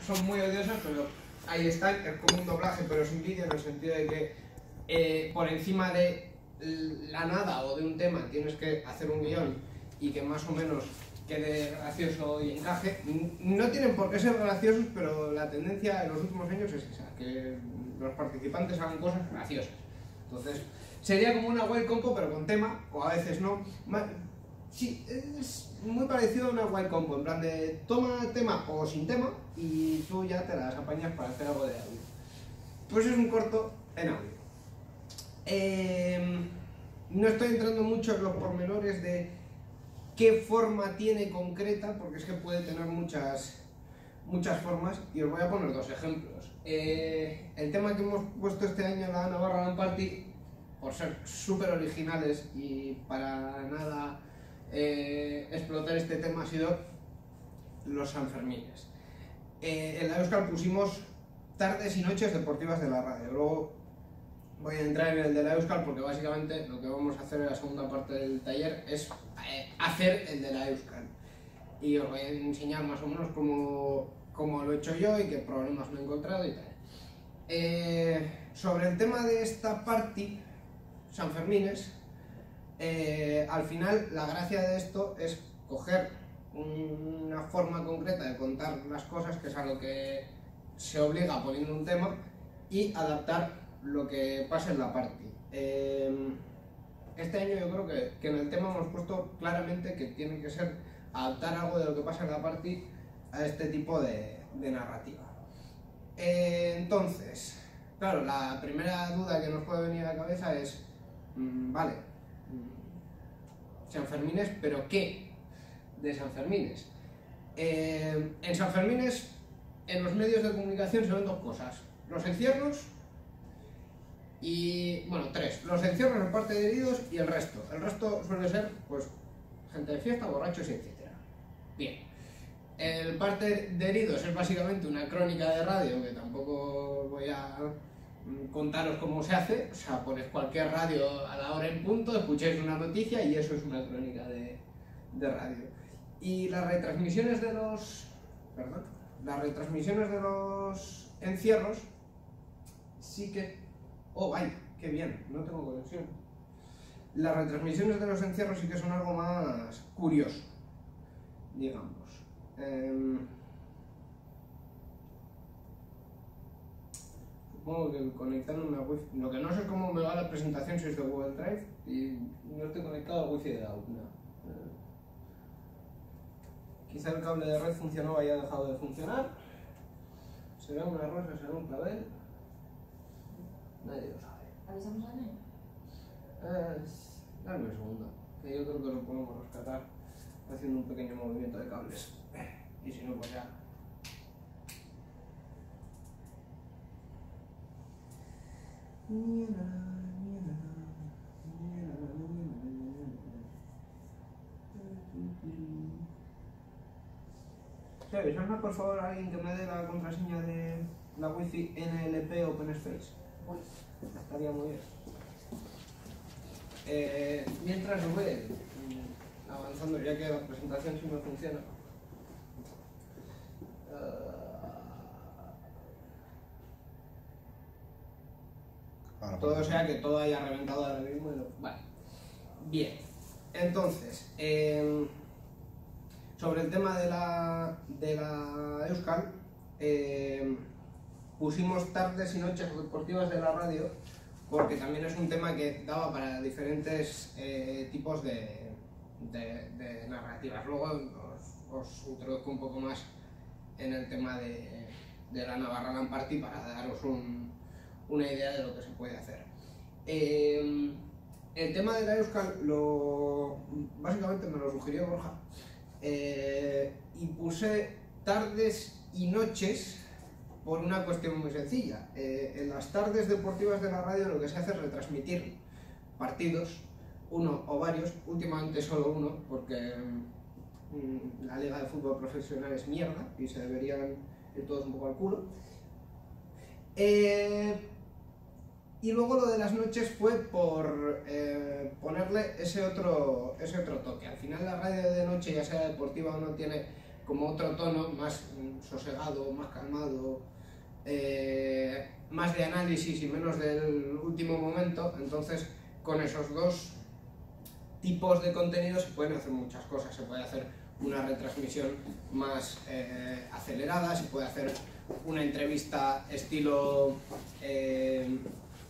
son muy odiosas, pero ahí están, es como un doblaje pero sin vídeo, en el sentido de que por encima de la nada o de un tema tienes que hacer un guión y que más o menos quede gracioso y encaje. No tienen por qué ser graciosos, pero la tendencia en los últimos años es esa, que los participantes hagan cosas graciosas. Entonces, sería como una wild compo pero con tema, o a veces no. Sí, es muy parecido a una wild compo, en plan de toma tema o sin tema y tú ya te las apañas para hacer algo de audio. Pues es un corto en audio. No estoy entrando mucho en los pormenores de qué forma tiene concreta, porque es que puede tener muchas formas, y os voy a poner dos ejemplos. El tema que hemos puesto este año en la Navarra Land Party, por ser súper originales y para nada explotar este tema, ha sido los Sanfermines. En la Euskal pusimos tardes y noches deportivas de la radio. Luego voy a entrar en el de la Euskal porque básicamente lo que vamos a hacer en la segunda parte del taller es hacer el de la Euskal. Y os voy a enseñar más o menos cómo lo he hecho yo y qué problemas me he encontrado y tal. Sobre el tema de esta party, Sanfermines, al final la gracia de esto es coger una forma concreta de contar las cosas, que es a lo que se obliga poniendo un tema, y adaptar lo que pasa en la party. Este año yo creo que en el tema hemos puesto claramente que tiene que ser adaptar algo de lo que pasa en la party a este tipo de narrativa. Entonces, claro, la primera duda que nos puede venir a la cabeza es, vale, Sanfermines, ¿pero qué de Sanfermines? En Sanfermines, en los medios de comunicación se ven dos cosas: los encierros y, bueno, tres: los encierros, el parte de heridos y el resto. El resto suele ser, pues, gente de fiesta, borrachos y etcétera. Bien. El parte de heridos es básicamente una crónica de radio, que tampoco voy a contaros cómo se hace. O sea, ponéis cualquier radio a la hora en punto, escucháis una noticia y eso es una crónica de radio. Y las retransmisiones de los... Perdón. Las retransmisiones de los encierros sí que... Oh, vaya, qué bien, no tengo conexión. Las retransmisiones de los encierros sí que son algo más curioso, digamos. Supongo que conectándome a Wi-Fi... Lo que no sé cómo me va la presentación si es de Google Drive y no estoy conectado a Wi-Fi de Outlook. Quizá el cable de red funcionó y haya dejado de funcionar. Será una rosa, será un clavel. Nadie lo sabe. ¿Avisamos a Ney? Dame un segundo, que yo creo que lo podemos rescatar haciendo un pequeño movimiento de cables. Y si no, pues ya. Sí, avísame por favor a alguien que me dé la contraseña de la Wi-Fi NLP OpenSpace. Uy. Estaría muy bien. Mientras os voy avanzando, ya que la presentación sí me funciona. Todo sea que todo haya reventado ahora mismo. Vale. Bien. Entonces, sobre el tema de la Euskal, pusimos tardes y noches deportivas de la radio, porque también es un tema que daba para diferentes tipos de narrativas. Luego os introduzco un poco más en el tema de la Navarra Land Party para daros una idea de lo que se puede hacer. El tema de la Euskal básicamente me lo sugirió Borja, y puse tardes y noches por una cuestión muy sencilla. En las tardes deportivas de la radio lo que se hace es retransmitir partidos, uno o varios, últimamente solo uno, porque la liga de fútbol profesional es mierda y se deberían ir todos un poco al culo. Y luego lo de las noches fue por ponerle ese otro toque. Al final la radio de noche, ya sea deportiva o no, tiene como otro tono, más sosegado, más calmado, más de análisis y menos del último momento. Entonces, con esos dos tipos de contenido se pueden hacer muchas cosas. Se puede hacer una retransmisión más acelerada, se puede hacer una entrevista estilo en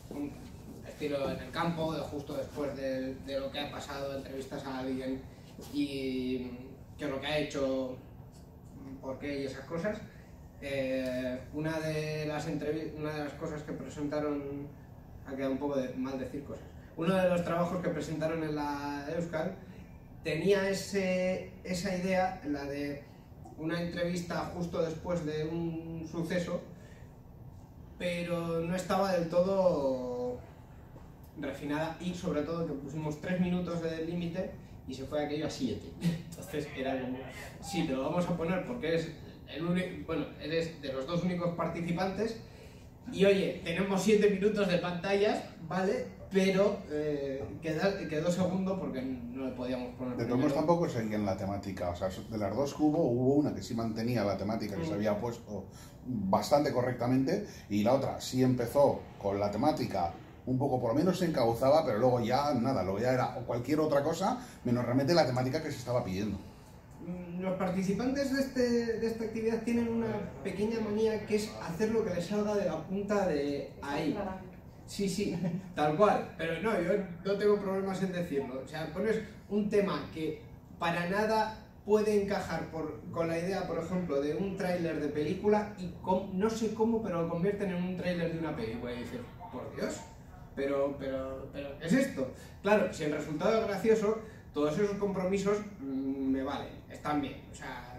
el campo, justo después de lo que ha pasado, entrevistas a alguien y qué es lo que ha hecho, por qué y esas cosas. Una de las cosas que presentaron, ha quedado un poco mal decir cosas, uno de los trabajos que presentaron en la Euskal tenía esa idea, la de una entrevista justo después de un suceso, pero no estaba del todo refinada y sobre todo que pusimos 3 minutos de límite y se fue aquello a 7. Entonces era como, sí, te lo vamos a poner porque eres eres de los dos únicos participantes y oye, tenemos 7 minutos de pantallas, ¿vale? Pero quedó segundo porque no le podíamos poner. De todos modos tampoco seguían la temática, o sea, de las dos que hubo una que sí mantenía la temática que se había puesto bastante correctamente y la otra sí empezó con la temática un poco, por lo menos se encauzaba, pero luego ya nada, luego ya era cualquier otra cosa menos realmente la temática que se estaba pidiendo. Los participantes de esta actividad tienen una pequeña manía que es hacer lo que les salga de la punta de ahí. Sí, tal cual, pero no, yo no tengo problemas en decirlo. O sea, pones un tema que para nada puede encajar con la idea, por ejemplo, de un tráiler de película y no sé cómo, pero lo convierten en un tráiler de una película y dices, por Dios, pero ¿qué es esto? Claro, si el resultado es gracioso, todos esos compromisos me valen, están bien, o sea,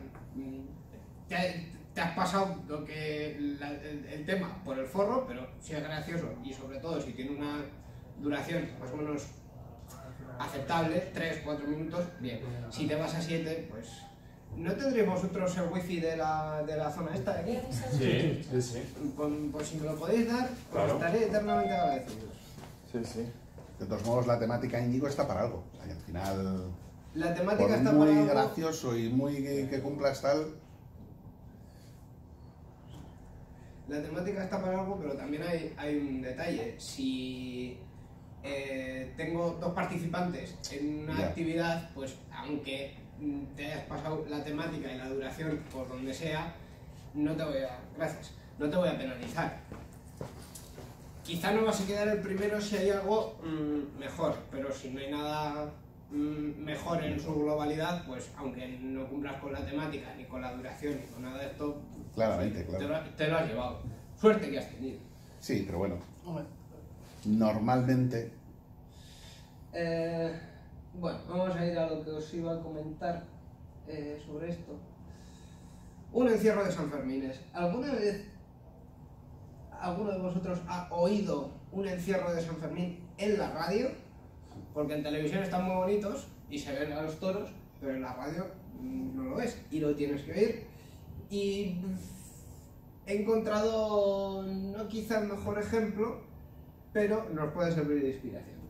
te has pasado el tema por el forro, pero si es gracioso y sobre todo si tiene una duración más o menos aceptable, 3-4 minutos, bien. Si te vas a 7, pues ¿no tendréis vosotros el wifi de la zona esta de aquí? Sí. Pues si me lo podéis dar, claro, estaré eternamente agradecidos. Sí. De todos modos, la temática Íñigo está para algo. O sea, que al final, la temática por está muy para algo gracioso y muy que cumplas tal... La temática está para algo, pero también hay un detalle. Si tengo 2 participantes en una actividad, pues aunque te hayas pasado la temática y la duración por donde sea, no te voy a penalizar. Quizá no vas a quedar el primero si hay algo mejor, pero si no hay nada mejor en su globalidad, pues aunque no cumplas con la temática, ni con la duración, ni con nada de esto, Claramente, pues, claro. te lo has llevado. Suerte que has tenido. Sí, pero bueno, normalmente... Bueno, vamos a ir a lo que os iba a comentar sobre esto. Un encierro de Sanfermines. ¿Alguna vez alguno de vosotros ha oído un encierro de San Fermín en la radio? Porque en televisión están muy bonitos y se ven a los toros, pero en la radio no lo ves y lo tienes que oír. Y he encontrado, no quizá el mejor ejemplo, pero nos puede servir de inspiración.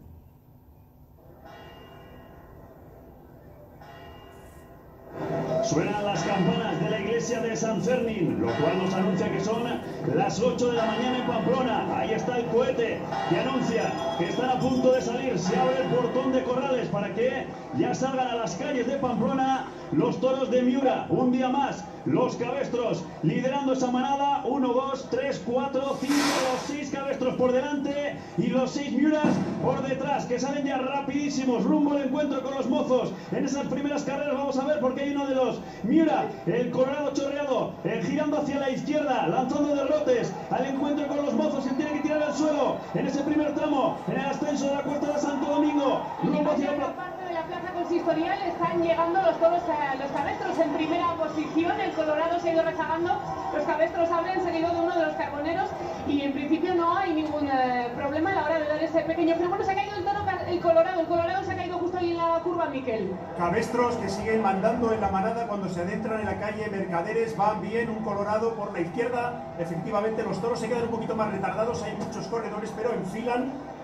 Suenan las campanas de la iglesia de San Fermín, lo cual nos anuncia que son las 8 de la mañana en Pamplona. Ahí está el cohete que anuncia que están a punto de salir. Se abre el portón de Corrales para que ya salgan a las calles de Pamplona los toros de Miura. Un día más, los cabestros liderando esa manada. 1, 2, 3, 4, 5, los 6 cabestros por delante y los 6 Miuras por detrás, que salen ya rapidísimos rumbo al encuentro con los mozos. En esas primeras carreras vamos a ver porque hay uno de los Miura, el colorado chorreado, girando hacia la izquierda, lanzando derrotes al encuentro con los mozos, que tiene que tirar al suelo en ese primer tramo, en el ascenso de la Cuesta de Santo Domingo. Rumbo hacia la parte de la plaza consistorial están llegando los toros, los cabestros en primera posición. El colorado se ha ido rezagando, los cabestros abren seguido de uno de los carboneros y en principio no hay ningún problema a la hora de dar ese pequeño. Pero bueno, se ha caído el toro, el colorado se ha caído justo ahí en la curva, Miquel. Cabestros que siguen mandando en la manada cuando se adentran en la calle Mercaderes, van bien, un colorado por la izquierda. Efectivamente los toros se quedan un poquito más retardados, hay muchos corredores pero enfilan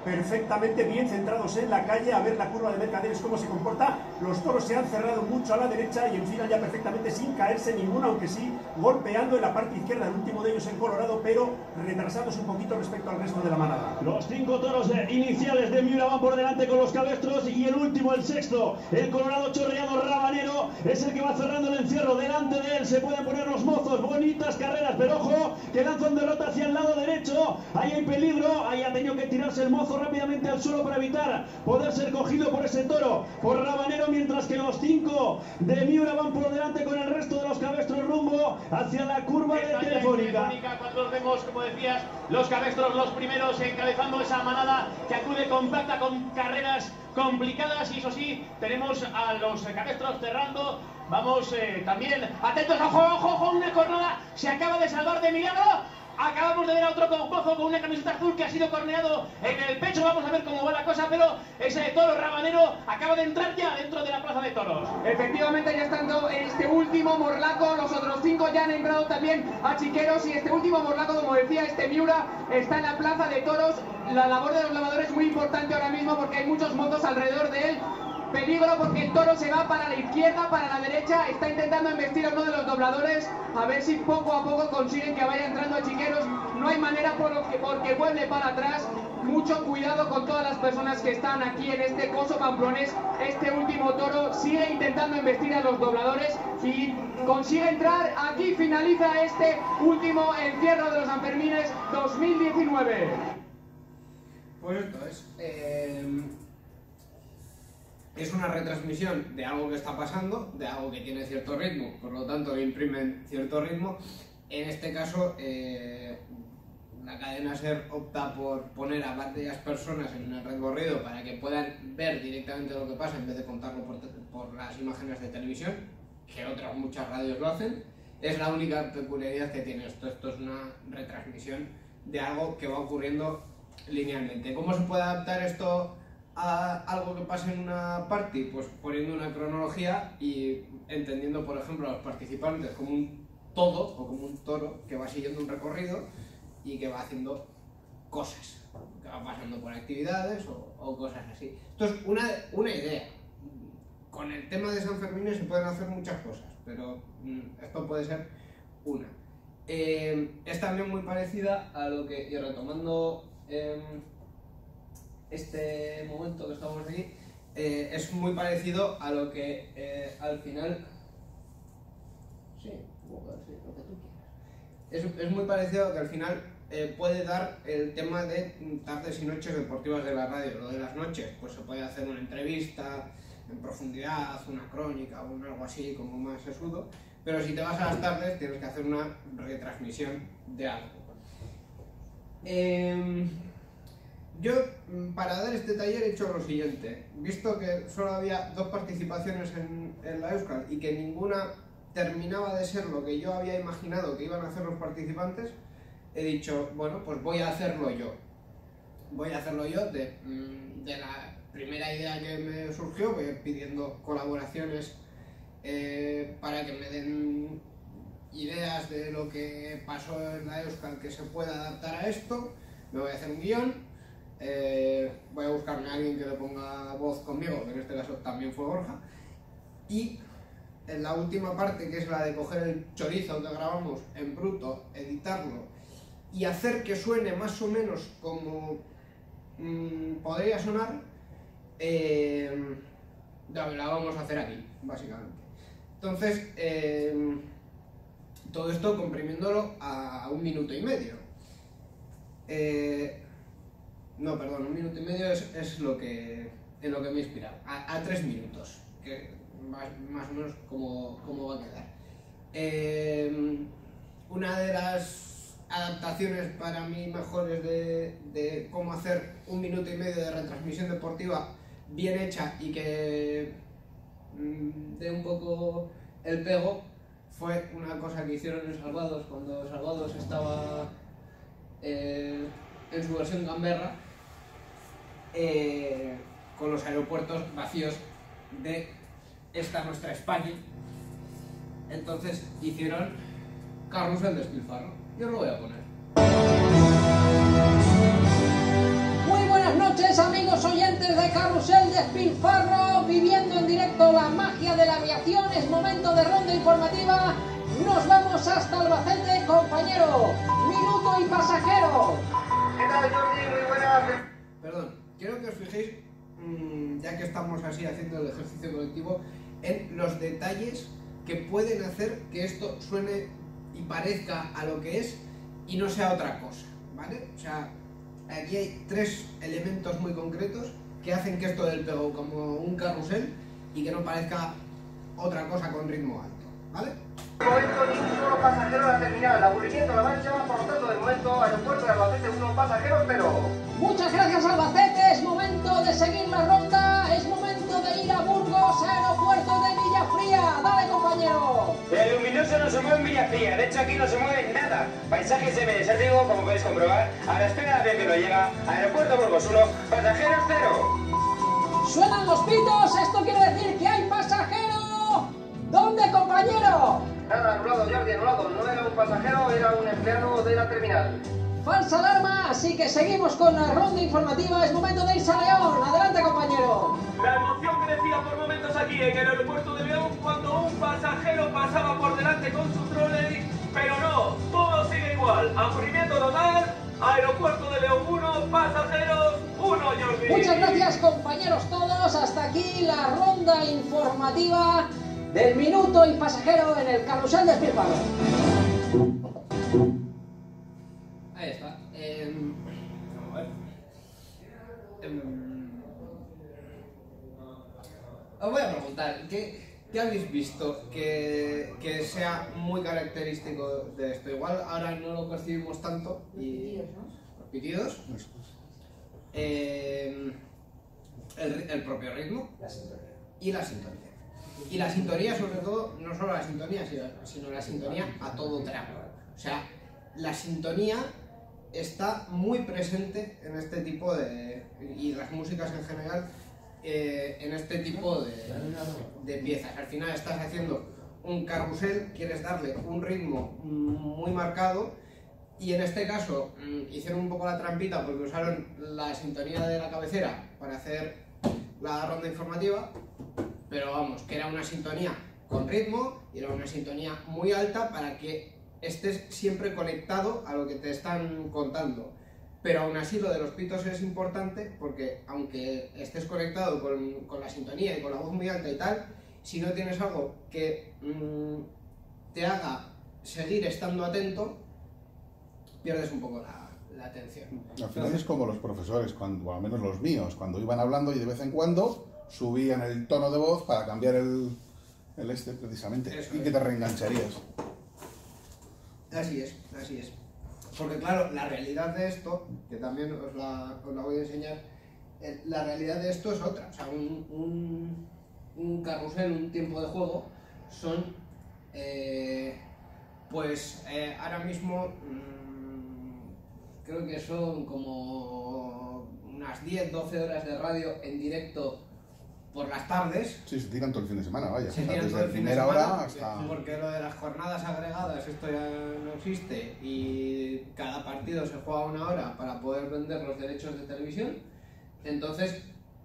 perfectamente bien centrados en la calle, a ver la curva de Mercaderes cómo se comporta. Los toros se han cerrado mucho a la derecha y enfilan ya perfectamente sin caerse ninguno, aunque sí golpeando en la parte izquierda, el último de ellos en Colorado, pero retrasados un poquito respecto al resto de la manada. Los 5 toros iniciales de Miura van por delante con los cabestros, y el último, el sexto, el Colorado chorreado Rabanero, es el que va cerrando el encierro. Delante de él se pueden poner los mozos, bonitas carreras, pero ojo, que lanzan derrota hacia el lado derecho. Ahí hay peligro, ahí ha tenido que tirarse el mozo rápidamente al suelo para evitar poder ser cogido por ese toro, por Rabanero, mientras que los 5 de Miura van por delante con el resto de los cabestros rumbo hacia la curva de Telefónica. Cuando los vemos, como decías, los cabestros los primeros encabezando esa manada que acude compacta con carreras complicadas, y eso sí, tenemos a los cabestros cerrando. Vamos también atentos, ojo, ojo, ojo, una cornada se acaba de salvar de milagro. Acabamos de ver a otro conjojo con una camiseta azul que ha sido corneado en el pecho. Vamos a ver cómo va la cosa, pero ese toro Rabanero acaba de entrar ya dentro de la plaza de toros. Efectivamente, ya estando en este último morlaco, los otros 5 ya han entrado también a chiqueros, y este último morlaco, como decía, este Miura, está en la plaza de toros. La labor de los lavadores es muy importante ahora mismo porque hay muchos mozos alrededor de él. Peligro porque el toro se va para la izquierda, para la derecha, está intentando embestir a uno de los dobladores, a ver si poco a poco consiguen que vaya entrando a chiqueros. No hay manera porque vuelve para atrás. Mucho cuidado con todas las personas que están aquí en este coso pamplonés. Este último toro sigue intentando embestir a los dobladores y consigue entrar. Aquí finaliza este último encierro de los Sanfermines 2019. Pues esto es una retransmisión de algo que está pasando, de algo que tiene cierto ritmo, por lo tanto que imprimen cierto ritmo. En este caso, la cadena SER opta por poner a varias personas en el recorrido para que puedan ver directamente lo que pasa en vez de contarlo por las imágenes de televisión, que otras muchas radios lo hacen. Es la única peculiaridad que tiene esto. Esto es una retransmisión de algo que va ocurriendo linealmente. ¿Cómo se puede adaptar esto a algo que pasa en una party? Pues poniendo una cronología y entendiendo, por ejemplo, a los participantes como un todo o como un toro que va siguiendo un recorrido y que va haciendo cosas, que va pasando por actividades o cosas así. Esto es una idea. Con el tema de San Fermín se pueden hacer muchas cosas, pero esto puede ser una. Es también muy parecida a lo que, y retomando este momento que estamos aquí, es muy parecido a lo que al final... Sí, lo que tú quieras. Es muy parecido a lo que al final puede dar el tema de tardes y noches deportivas de la radio. Lo de las noches, pues se puede hacer una entrevista en profundidad, una crónica o algo así como más sesudo, pero si te vas a las tardes tienes que hacer una retransmisión de algo. Yo, para dar este taller, he hecho lo siguiente. Visto que solo había 2 participaciones en la Euskal y que ninguna terminaba de ser lo que yo había imaginado que iban a hacer los participantes, he dicho, bueno, pues voy a hacerlo yo. Voy a hacerlo yo de la primera idea que me surgió, voy pidiendo colaboraciones para que me den ideas de lo que pasó en la Euskal que se pueda adaptar a esto. Me voy a hacer un guión, voy a buscarme a alguien que le ponga voz conmigo, que en este caso también fue Borja, y en la última parte, que es la de coger el chorizo que grabamos en bruto, editarlo y hacer que suene más o menos como podría sonar, la vamos a hacer aquí, básicamente. Entonces, todo esto comprimiéndolo a 1 minuto y medio. No, perdón, 1 minuto y medio es en lo que me he inspirado. A 3 minutos, que más o menos cómo va a quedar. Una de las adaptaciones para mí mejores de cómo hacer 1 minuto y medio de retransmisión deportiva bien hecha y que dé un poco el pego fue una cosa que hicieron en Salvados cuando Salvados estaba en su versión gamberra, con los aeropuertos vacíos de esta nuestra España. Entonces hicieron Carrusel de Despilfarro. Yo lo voy a poner. Muy buenas noches, este carrusel despilfarro, viviendo en directo la magia de la aviación. Es momento de ronda informativa. Nos vamos hasta Albacete, compañero. Minuto y pasajero. ¿Qué tal, Jordi? Muy buenas. Perdón, quiero que os fijéis, ya que estamos así haciendo el ejercicio colectivo, en los detalles que pueden hacer que esto suene y parezca a lo que es y no sea otra cosa, ¿vale? O sea, aquí hay tres elementos muy concretos que hacen que esto del pego como un carrusel y que no parezca otra cosa con ritmo alto, ¿vale? De momento ni un solo pasajero en la terminal, aburrimiento la marcha, por lo tanto de momento aeropuerto de Albacete 1 pasajeros, pero... Muchas gracias, Albacete, es momento de seguir la ronda, es momento de ir a Burgos, aeropuerto de Villafría. Dale, compañero. El luminoso no se mueve en Villafría, de hecho aquí no se mueve nada. Paisaje semidesértico, como podéis comprobar, a la espera de avión que no llega, aeropuerto Burgos 1, pasajeros 0. Suenan los pitos, esto quiere decir que hay pasajero. ¿Dónde, compañero? Nada, anulado, Jordi, anulado. No era un pasajero, era un empleado de la terminal. Falsa alarma, así que seguimos con la ronda informativa. Es momento de irse a León. Adelante, compañero. La emoción crecía por momentos aquí en el aeropuerto de León cuando un pasajero pasaba por delante con su trolley, pero no, todo sigue igual. Aburrimiento total, aeropuerto de León 1, pasajeros 1, Jordi. Muchas gracias, compañeros todos. Hasta aquí la ronda informativa del minuto y pasajero en el carrusel de despilfarro. Ahí está. Vamos a ver. Os voy a preguntar, ¿qué habéis visto que sea muy característico de esto? Igual ahora no lo percibimos tanto. Y los pitidos. El propio ritmo. Y la sintonía. Y la sintonía, sobre todo, no solo la sintonía, sino la sintonía a todo trapo. O sea, la sintonía está muy presente en este tipo de... y las músicas en general, en este tipo de piezas. Al final estás haciendo un carrusel, quieres darle un ritmo muy marcado, y en este caso hicieron un poco la trampita porque usaron la sintonía de la cabecera para hacer la ronda informativa, pero vamos, que era una sintonía con ritmo y era una sintonía muy alta para que estés siempre conectado a lo que te están contando. Pero aún así lo de los pitos es importante porque aunque estés conectado con la sintonía y con la voz muy alta y tal, si no tienes algo que te haga seguir estando atento, pierdes un poco la atención. Al final es como los profesores, o al menos los míos, cuando iban hablando y de vez en cuando subían el tono de voz para cambiar el precisamente. Eso y que te reengancharías. Así es, así es. Porque claro, la realidad de esto, que también os la voy a enseñar, la realidad de esto es otra. O sea, un carrusel, un tiempo de juego, son, ahora mismo, creo que son como unas 10-12 horas de radio en directo por las tardes. Sí, se tiran todo el fin de semana, vaya. Se tiran desde primera hora hasta... Porque lo de las jornadas agregadas, esto ya no existe, y cada partido se juega 1 hora para poder vender los derechos de televisión. Entonces,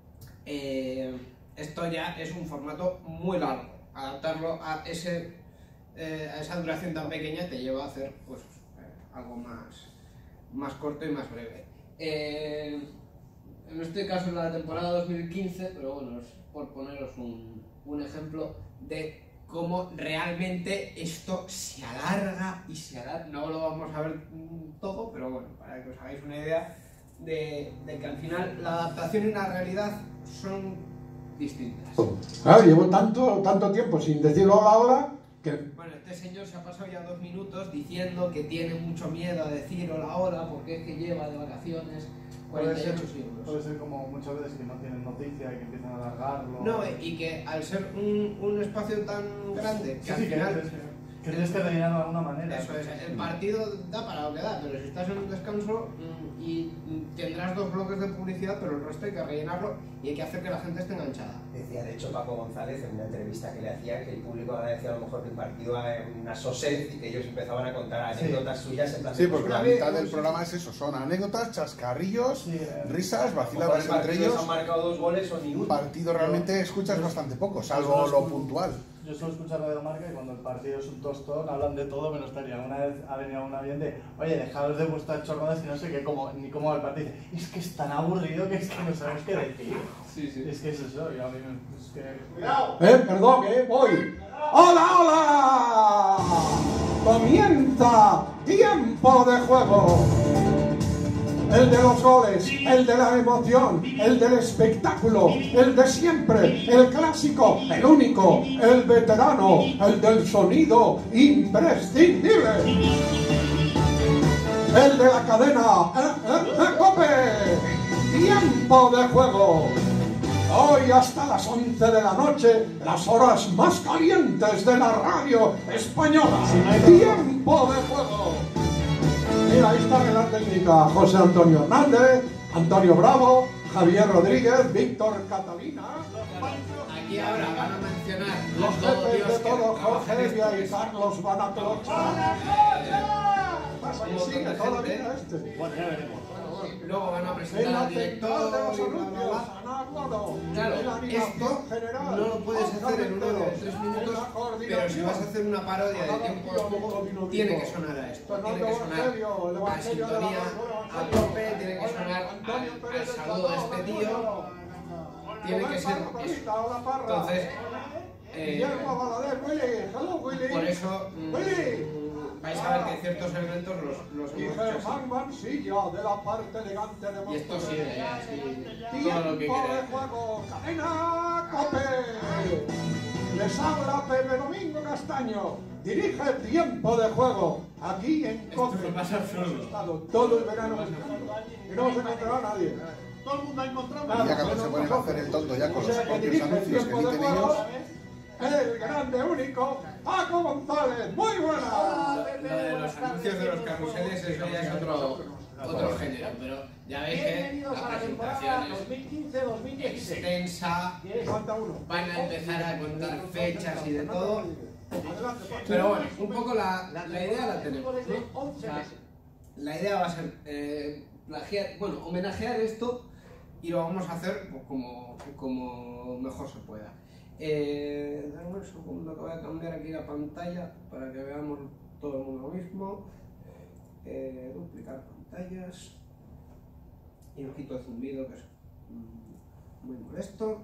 esto ya es un formato muy largo. Adaptarlo a esa duración tan pequeña te lleva a hacer pues, algo más corto y más breve. En este caso es la temporada 2015, pero bueno, es por poneros un ejemplo de cómo realmente esto se alarga y se alarga. No lo vamos a ver todo, pero bueno, para que os hagáis una idea de que al final la adaptación y la realidad son distintas. Claro, llevo tanto tiempo sin decirlo ahora que... Bueno, este señor se ha pasado ya 2 minutos diciendo que tiene mucho miedo a decir hola porque es que lleva de vacaciones 48 siglos. Puede ser como muchas veces que no tienen noticia y que empiezan a alargarlo. No, y que al ser un espacio tan grande, que al final Que tienes que rellenar de alguna manera. Eso es, el partido da para lo que da, pero si estás en un descanso y tendrás 2 bloques de publicidad, pero el resto hay que rellenarlo y hay que hacer que la gente esté enganchada. Decía de hecho Paco González en una entrevista que le hacía que el público agradecía a lo mejor que el partido era una sosed y que ellos empezaban a contar anécdotas suyas en plan. Sí, porque la mitad del programa es eso, son anécdotas, chascarrillos, risas, vaciladas entre ellos. Han marcado 2 goles o ni uno. Partido realmente escuchas bastante poco, salvo lo puntual. Yo suelo escuchar Radio Marca y cuando el partido es un tostón hablan de todo menos tal. Una vez ha venido una bien de, oye, dejaros de vuestras chorradas y no sé qué, ni cómo va el partido. Dice, es que es tan aburrido que es que no sabes qué decir. Sí. Es que es eso, y a mí es que... ¡Cuidado! Perdón, voy. ¡Hola, hola! Comienza Tiempo de Juego. El de los goles, el de la emoción, el del espectáculo, el de siempre, el clásico, el único, el veterano, el del sonido imprescindible. El de la cadena, ¡Cope! Tiempo de Juego. Hoy hasta las 11 de la noche, las horas más calientes de la radio española. Tiempo de Juego. Mira, ahí está en la técnica José Antonio Hernández, Antonio Bravo, Javier Rodríguez, Víctor Catalina. Aquí ahora van a mencionar los jefes de todo, Jorge Evia y Carlos van a clochar. Sigue todavía este. Bueno, ya veremos. Luego van a presentar al director de los anuncios. Claro, esto no lo puedes hacer en uno de 3 minutos, pero si vas a hacer una parodia de Tiempo de Juego, tiene que sonar a esto, tiene que sonar a sintonía, a tope, tiene que sonar al saludo de este tío, tiene que ser eso. Entonces, por eso vais a ver que ciertos elementos los hemos hecho así. de la parte elegante de y esto sigue, Tiempo todo lo que de queráis. Juego, Cadena Cope. Les habla Pepe Domingo Castaño. Dirige Tiempo de Juego. Aquí en Cope. Esto es más absurdo. Todo el verano. Y no se encontrará nadie. Todo el mundo ha encontrado Ya cuando se ponen a hacer el tonto ya con los propios anuncios que dicen ellos. El grande único Paco González. Muy buena. Lo de los anuncios de los carruseles, eso ya es otro género, pero ya veis que la presentación es extensa, van a empezar a contar fechas y de todo, pero bueno, un poco la idea la tenemos, ¿no? O sea, la idea va a ser homenajear esto y lo vamos a hacer pues, como mejor se pueda. Dame un segundo que voy a cambiar aquí la pantalla para que veamos todo el mundo lo mismo. Duplicar pantallas y un poquito de zumbido que es muy molesto.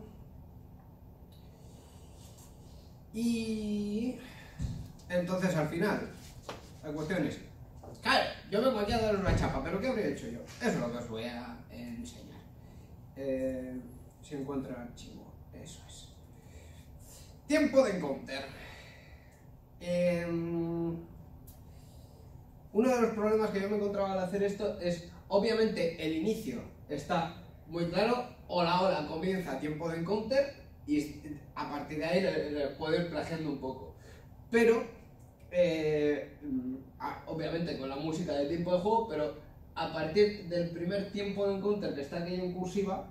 Y entonces al final la cuestión es, claro, yo me voy a dar una chapa, pero ¿qué habría hecho yo? Eso es lo que os voy a enseñar. Si encuentro el archivo, eso es. Tiempo de encounter. Uno de los problemas que yo me encontraba al hacer esto es, obviamente, el inicio está muy claro. Hola, comienza Tiempo de encounter y a partir de ahí le puedo ir plagiando un poco. Pero, obviamente con la música de Tiempo de Juego, pero a partir del primer Tiempo de encounter que está aquí en cursiva,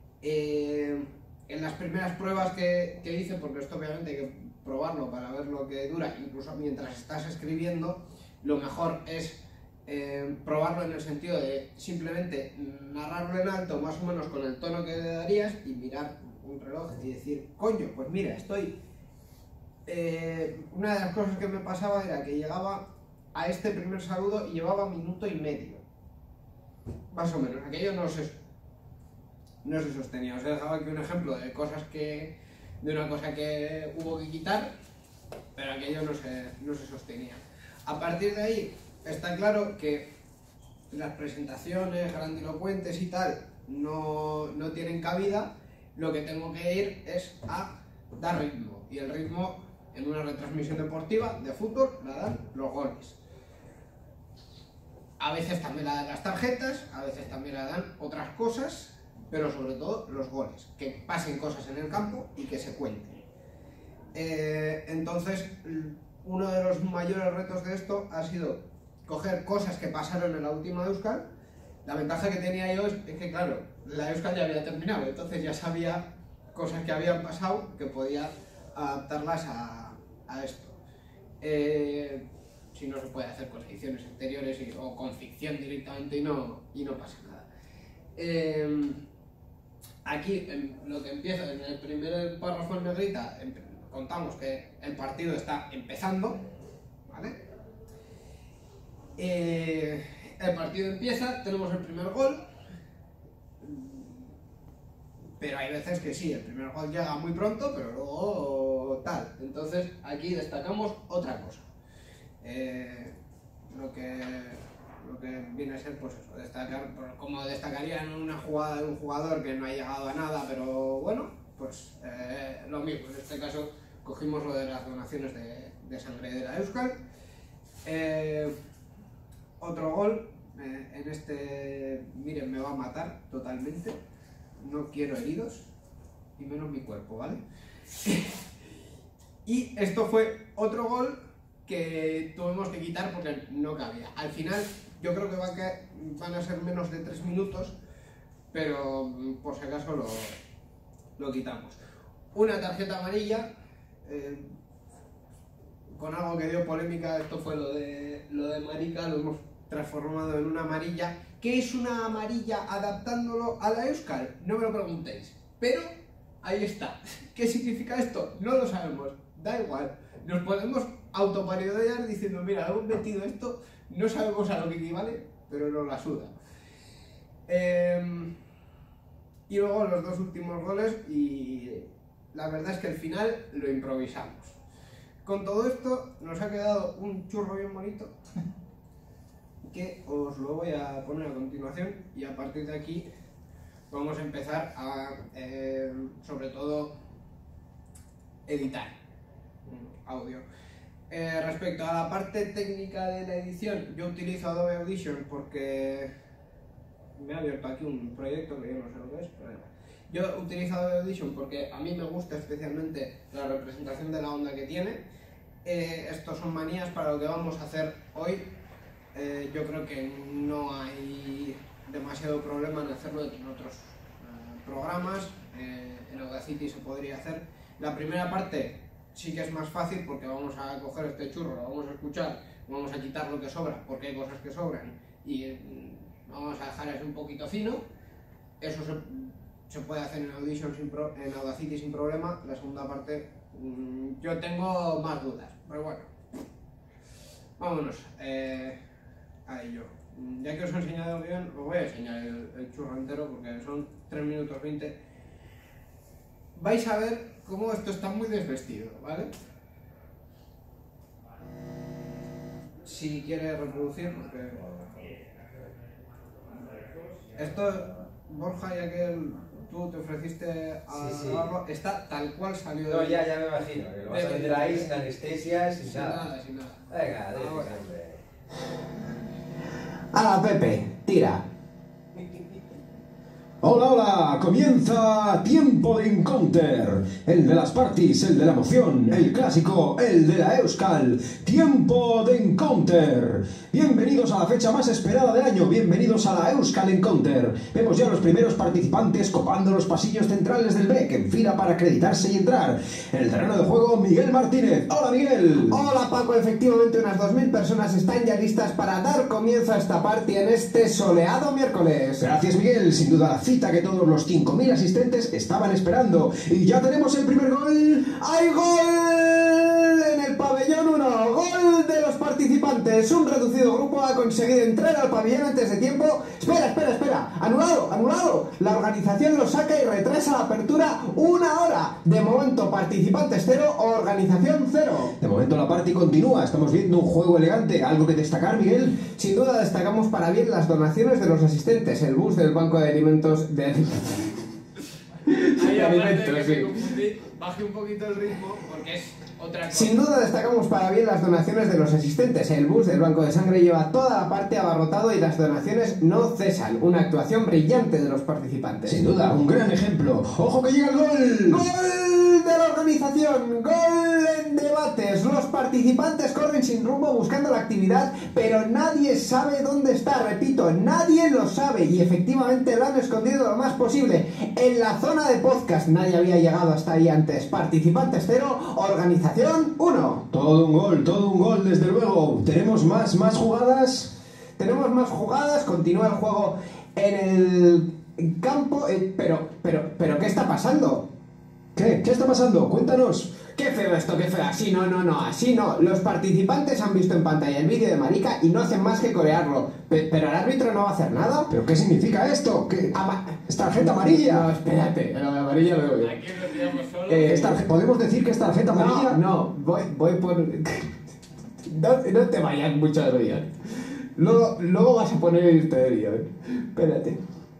en las primeras pruebas que hice, porque esto obviamente hay que probarlo para ver lo que dura, incluso mientras estás escribiendo, lo mejor es probarlo en el sentido de simplemente narrarlo en alto, más o menos con el tono que le darías, y mirar un reloj y decir, coño, pues mira, estoy... una de las cosas que me pasaba era que llegaba a este primer saludo y llevaba 1,5 minutos, más o menos, aquello no se sostenía. Os he dejado aquí un ejemplo de una cosa que hubo que quitar, pero aquello no se sostenía. A partir de ahí está claro que las presentaciones grandilocuentes y tal no tienen cabida. Lo que tengo que ir es a dar ritmo, y el ritmo en una retransmisión deportiva de fútbol la dan los goles. A veces también la dan las tarjetas, a veces también la dan otras cosas, pero sobre todo los goles, que pasen cosas en el campo y que se cuenten. Entonces, uno de los mayores retos de esto ha sido coger cosas que pasaron en la última Euskal. La ventaja que tenía yo es que, claro, la Euskal ya había terminado, entonces ya sabía cosas que habían pasado que podía adaptarlas a esto. Si no se puede hacer con ediciones exteriores o con ficción directamente y no pasa nada. Aquí, en lo que empieza, en el primer párrafo en negrita, contamos que el partido está empezando, ¿vale? El partido empieza, tenemos el primer gol, pero hay veces que sí, el primer gol llega muy pronto, pero luego tal. Entonces aquí destacamos otra cosa. Lo que viene a ser, pues eso, destacar, como destacaría en una jugada de un jugador que no ha llegado a nada, pero bueno, pues lo mismo. En este caso cogimos lo de las donaciones de sangre de la Euskal. Otro gol, en este, miren, me va a matar totalmente, no quiero heridos, y menos mi cuerpo, ¿vale? Y esto fue otro gol que tuvimos que quitar porque no cabía. Al final yo creo que van a ser menos de 3 minutos, pero por si acaso lo quitamos. Una tarjeta amarilla, con algo que dio polémica. Esto fue lo de Marica, lo hemos transformado en una amarilla. ¿Qué es una amarilla adaptándolo a la Euskal? No me lo preguntéis, pero ahí está. ¿Qué significa esto? No lo sabemos, da igual. Nos podemos autoparodiar diciendo, mira, hemos metido esto, no sabemos a lo que equivale, pero nos la suda. Y luego los dos últimos goles, y la verdad es que al final lo improvisamos. Con todo esto nos ha quedado un churro bien bonito, que os lo voy a poner a continuación, y a partir de aquí vamos a empezar a, sobre todo, editar audio. Respecto a la parte técnica de la edición, yo utilizo Adobe Audition porque me ha abierto aquí un proyecto que yo no sé lo que es, pero yo utilizo Adobe Audition porque a mí me gusta especialmente la representación de la onda que tiene. Estos son manías para lo que vamos a hacer hoy. Yo creo que no hay demasiado problema en hacerlo en otros programas. En Audacity se podría hacer. La primera parte sí que es más fácil porque vamos a coger este churro, lo vamos a escuchar, vamos a quitar lo que sobra porque hay cosas que sobran y vamos a dejar eso un poquito fino. Eso se puede hacer en Audition en Audacity sin problema. La segunda parte yo tengo más dudas, pero bueno, vámonos a ello. Ya que os he enseñado el guión, os voy a enseñar el churro entero porque son 3 minutos 20. Vais a ver cómo esto está muy desvestido, ¿vale? Si quiere reproducir, porque esto, Borja, ya que tú te ofreciste a grabarlo, está tal cual salió de... No, ya me imagino, que lo vas a vender ahí sin anestesia, sin nada. Sin nada. Venga, hombre. ¡Hala, Pepe! ¡Tira! Hola, hola, comienza Tiempo de Encounter, el de las parties, el de la emoción, el clásico, el de la Euskal, Tiempo de Encounter. Bienvenidos a la fecha más esperada del año, bienvenidos a la Euskal Encounter. Vemos ya a los primeros participantes copando los pasillos centrales del BEC en fila para acreditarse y entrar. En el terreno de juego, Miguel Martínez. ¡Hola, Miguel! Hola, Paco, efectivamente unas 2000 personas están ya listas para dar comienzo a esta party en este soleado miércoles. Gracias, Miguel, sin duda la cita que todos los 5000 asistentes estaban esperando. Y ya tenemos el primer gol. ¡Hay gol en el pabellón 1! ¡Gol de los participantes! Un reducido grupo ha conseguido entrar al pabellón antes de tiempo. ¡Espera! ¡Anulado! La organización lo saca y retrasa la apertura 1 hora. De momento, participantes 0, organización 0. De momento la party continúa. Estamos viendo un juego elegante. ¿Algo que destacar, Miguel? Sin duda destacamos para bien las donaciones de los asistentes. El bus del Banco de Alimentos de... Baje un poquito el ritmo porque es otra cosa. Sin duda destacamos para bien las donaciones de los asistentes. El bus del Banco de Sangre lleva toda la parte abarrotado y las donaciones no cesan. Una actuación brillante de los participantes. Sin duda, un gran ejemplo. ¡Ojo que llega el gol! ¡Gol de la organización, gol en debates. Los participantes corren sin rumbo buscando la actividad, pero nadie sabe dónde está. Repito, nadie lo sabe y efectivamente lo han escondido lo más posible. En la zona de podcast nadie había llegado hasta ahí antes. Participantes 0, organización 1. Todo un gol, desde luego. ¿Tenemos más jugadas? Tenemos más jugadas, continúa el juego en el campo, pero ¿qué está pasando? ¿Qué está pasando? Cuéntanos. Qué feo esto, qué feo. Así no, así no. Los participantes han visto en pantalla el vídeo de Marica y no hacen más que corearlo. Pero el árbitro no va a hacer nada. ¿Pero qué significa esto? ¿Qué? ¿Es tarjeta amarilla? No, espérate, la amarilla lo veo. Aquí nos pillamos solos. ¿Podemos decir que es tarjeta amarilla? No, voy por... no te vayas mucho de guión. Luego vas a poner el guión. Espérate.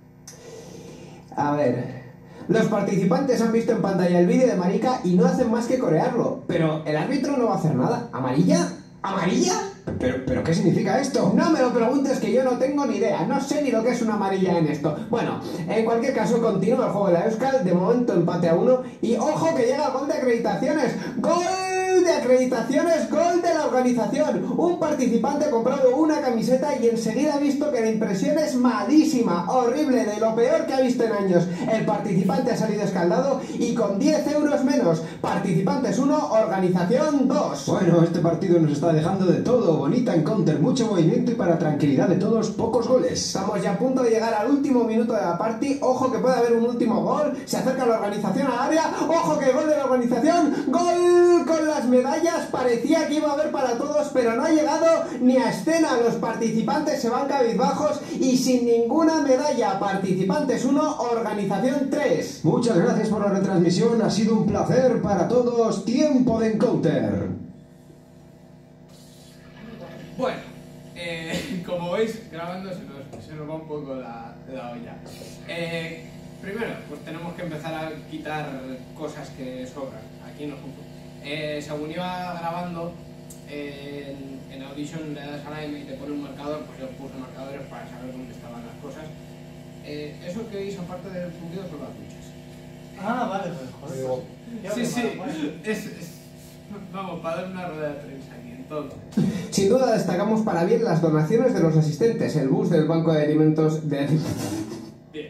A ver... Los participantes han visto en pantalla el vídeo de Marica y no hacen más que corearlo. Pero el árbitro no va a hacer nada. ¿Amarilla? ¿Amarilla? ¿Pero qué significa esto? No me lo preguntes, que yo no tengo ni idea. No sé ni lo que es una amarilla en esto. Bueno, en cualquier caso continúa el juego de la Euskal. De momento empate a 1. Y ojo que llega el gol de acreditaciones. ¡Gol de acreditaciones! ¡Gol de la organización! Un participante ha comprado una camiseta y enseguida ha visto que la impresión es malísima, horrible, de lo peor que ha visto en años. El participante ha salido escaldado y con 10 euros menos. Participantes 1, organización 2. Bueno, este partido nos está dejando de todo. Bonita encounter, mucho movimiento y para tranquilidad de todos, pocos goles. Estamos ya a punto de llegar al último minuto de la party. Ojo que puede haber un último gol. Se acerca la organización al área. Ojo que gol de la organización. Gol con las medallas. Parecía que iba a haber para todos, pero no ha llegado ni a escena. Los participantes se van cabizbajos y sin ninguna medalla. Participantes 1, organización 3. Muchas gracias por la retransmisión. Ha sido un placer para todos. Tiempo de encounter. Bueno, como veis, grabando se nos va un poco la olla. Primero, pues tenemos que empezar a quitar cosas que sobran. Aquí no según iba grabando, en Audition le das a la M y te pone un marcador, pues yo puse marcadores para saber dónde estaban las cosas. Eso que veis aparte del fundido son las duchas. Ah, vale, pues joder. Sí, vamos, para dar una rueda de prensa aquí. Entonces, sin duda destacamos para bien las donaciones de los asistentes, el bus del banco de alimentos de... Bien.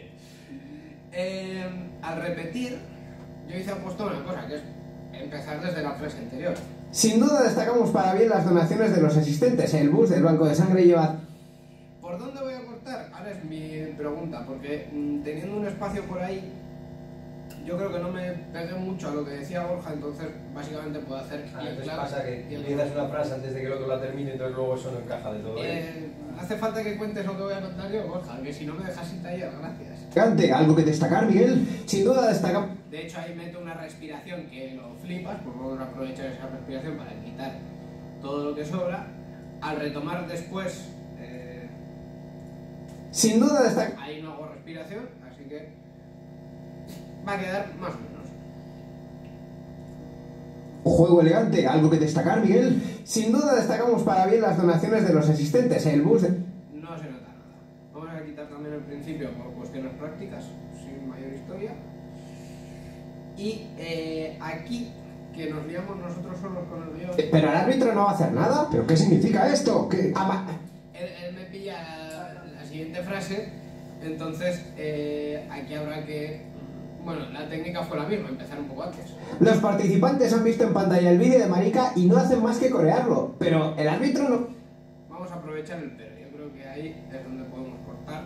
Al repetir, yo hice apuesto una cosa, que es empezar desde la frase anterior. Sin duda destacamos para bien las donaciones de los asistentes, el bus del banco de sangre lleva... ¿Por dónde voy a cortar? Ahora es mi pregunta, porque teniendo un espacio por ahí, yo creo que no me pegué mucho a lo que decía Borja, entonces básicamente puedo hacer... entonces pasa que empiezas una frase antes de que el otro la termine, entonces luego eso no encaja de todo. Hace falta que cuentes lo que voy a contar yo, Borja, que si no me dejas sin taller, gracias. Cante, ¿algo que destacar, Miguel? Sin duda destacamos... De hecho ahí meto una respiración que lo flipas, pues vamos a aprovechar esa respiración para quitar todo lo que sobra. Al retomar después... Sin duda destaca... Ahí no hago respiración, así que... va a quedar más o menos. Juego elegante, ¿algo que destacar, Miguel? Sin duda destacamos para bien las donaciones de los asistentes, el bus de... No se nota nada. Vamos a quitar también el principio por cuestiones prácticas, sin mayor historia. Y aquí, que nos liamos nosotros solos con el guión... Pero el árbitro no va a hacer nada. ¿Pero qué significa esto? ¿Qué? Él me pilla la siguiente frase, entonces aquí habrá que... Bueno, la técnica fue la misma, empezar un poco antes. Los participantes han visto en pantalla el vídeo de Marica y no hacen más que corearlo, pero el árbitro no... Vamos a aprovechar el pero, yo creo que ahí es donde podemos cortar.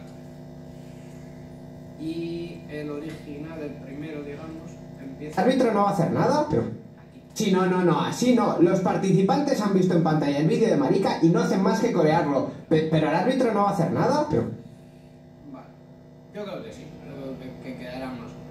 Y el original, el primero, digamos, empieza... ¿El árbitro no va a hacer nada? Pero... Sí, no, así no. Los participantes han visto en pantalla el vídeo de Marica y no hacen más que corearlo, pero el árbitro no va a hacer nada. Pero... Vale, yo creo que sí, creo que quedará más o menos.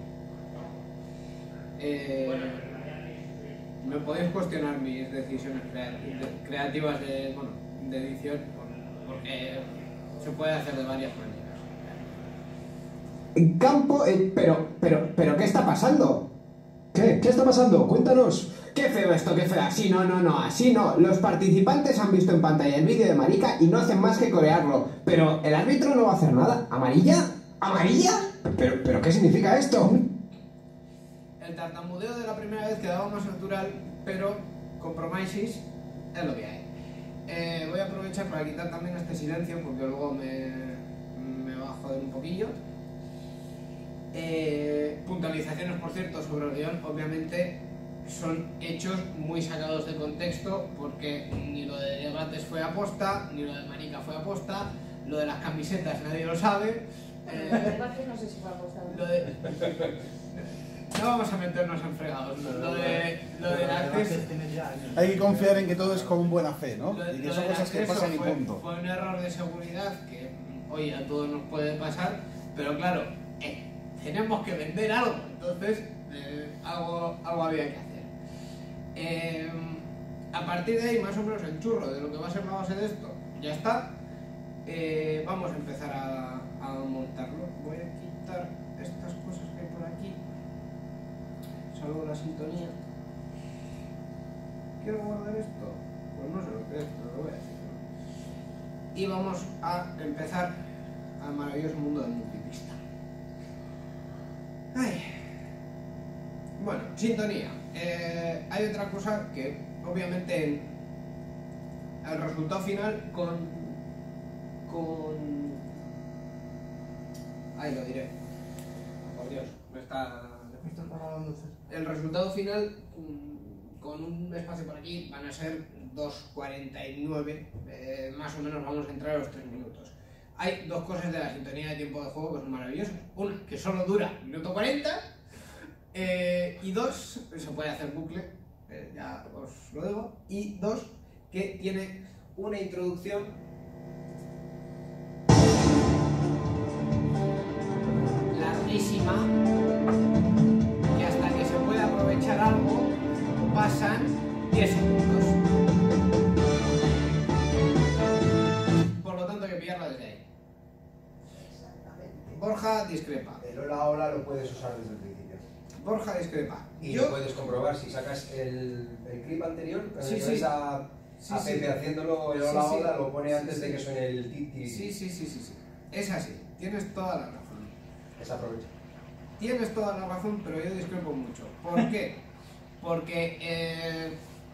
Me podéis cuestionar mis decisiones creativas de edición, porque se puede hacer de varias maneras. En campo, pero ¿qué está pasando? ¿Qué está pasando? Cuéntanos. Qué feo esto, qué feo. Así no. Los participantes han visto en pantalla el vídeo de Marica y no hacen más que corearlo, pero el árbitro no va a hacer nada. ¿Amarilla? ¿Amarilla? ¿Pero qué significa esto? el tartamudeo de la primera vez quedaba más natural, pero Compromises es lo que hay. Voy a aprovechar para quitar también este silencio porque luego me va a joder un poquillo. Puntualizaciones, por cierto, sobre el guión, obviamente son hechos muy sacados de contexto, porque ni lo de debates fue aposta, ni lo de Manica fue aposta, lo de las camisetas nadie lo sabe. Lo de debates no sé si fue aposta. No vamos a meternos en fregados. Lo del acceso. Hay que confiar en que todo es con buena fe, ¿no? Y que son cosas que pasan y fue punto. Fue un error de seguridad que, oye, a todos nos puede pasar, pero claro, tenemos que vender algo, entonces algo había que hacer. A partir de ahí, más o menos el churro de lo que va a ser la base de esto ya está. Vamos a empezar a montarlo. Voy a quitar estas cosas que hay por aquí. Salvo la sintonía. ¿Quiero guardar esto? Pues no sé lo que es, pero lo voy a decir. Y vamos a empezar al maravilloso mundo del multipista. Ay. Bueno, sintonía. Hay otra cosa que obviamente el resultado final ahí lo diré. Por Dios, me está el resultado final con un espacio por aquí van a ser 2:49, más o menos vamos a entrar a los 3 minutos. Hay dos cosas de la sintonía de tiempo de juego que son maravillosas. Una, que solo dura 1:40, y dos, se puede hacer bucle, ya os lo digo, y dos, que tiene una introducción larguísima, que hasta que se pueda aprovechar algo pasan 10 segundos. Por lo tanto hay que pillarla desde ahí. Borja discrepa. El hola hola lo puedes usar desde el principio. Borja discrepa. Y lo puedes comprobar si sacas el clip anterior, ves a Pepe haciéndolo, el hola hola lo pone antes de que suene el tit. Sí. Es así, tienes toda la razón. Desaprovecha. Tienes toda la razón, pero yo discrepo mucho. ¿Por qué? Porque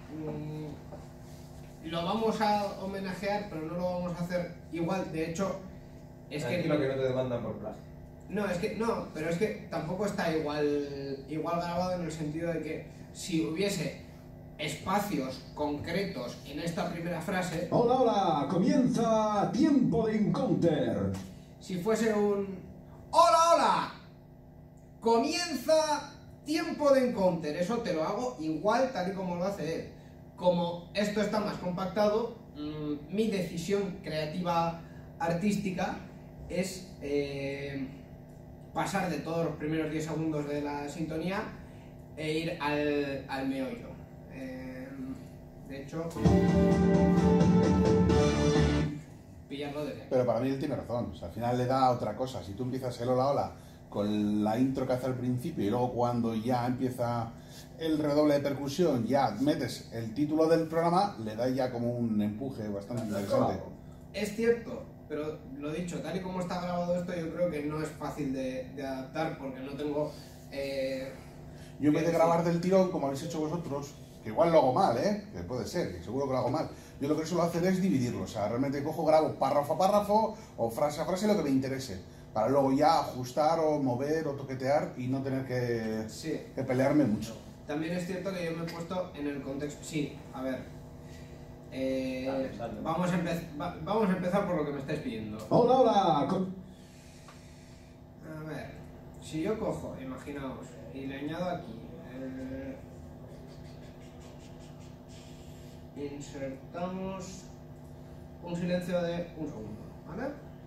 lo vamos a homenajear, pero no lo vamos a hacer igual. De hecho, es que no te demandan por plagio. No, pero es que tampoco está igual grabado, en el sentido de que si hubiese espacios concretos en esta primera frase. Hola, hola, comienza tiempo de encounter. Si fuese un hola, hola, comienza tiempo de encounter, eso te lo hago igual tal y como lo hace él. Como esto está más compactado, mi decisión creativa artística es pasar de todos los primeros 10 segundos de la sintonía e ir al meollo. De hecho, pillarlo de... Pero para mí él tiene razón, o sea, al final le da otra cosa. Si tú empiezas el hola hola con la intro que hace al principio y luego cuando ya empieza el redoble de percusión ya metes el título del programa, le da ya como un empuje bastante interesante. Es cierto, pero lo dicho, tal y como está grabado esto, yo creo que no es fácil de adaptar porque no tengo... Yo en vez de grabar del tirón, como habéis hecho vosotros, que igual lo hago mal, que puede ser, que seguro que lo hago mal, yo lo que suelo hacer es dividirlo, o sea, realmente grabo párrafo a párrafo o frase a frase lo que me interese, para luego ya ajustar o mover o toquetear y no tener que pelearme mucho. También es cierto que yo me he puesto en el contexto... Sí, a ver... vamos a empezar por lo que me estáis pidiendo. Hola, hola. A ver, si yo cojo, imaginaos, y le añado aquí... insertamos un silencio de un segundo, ¿vale?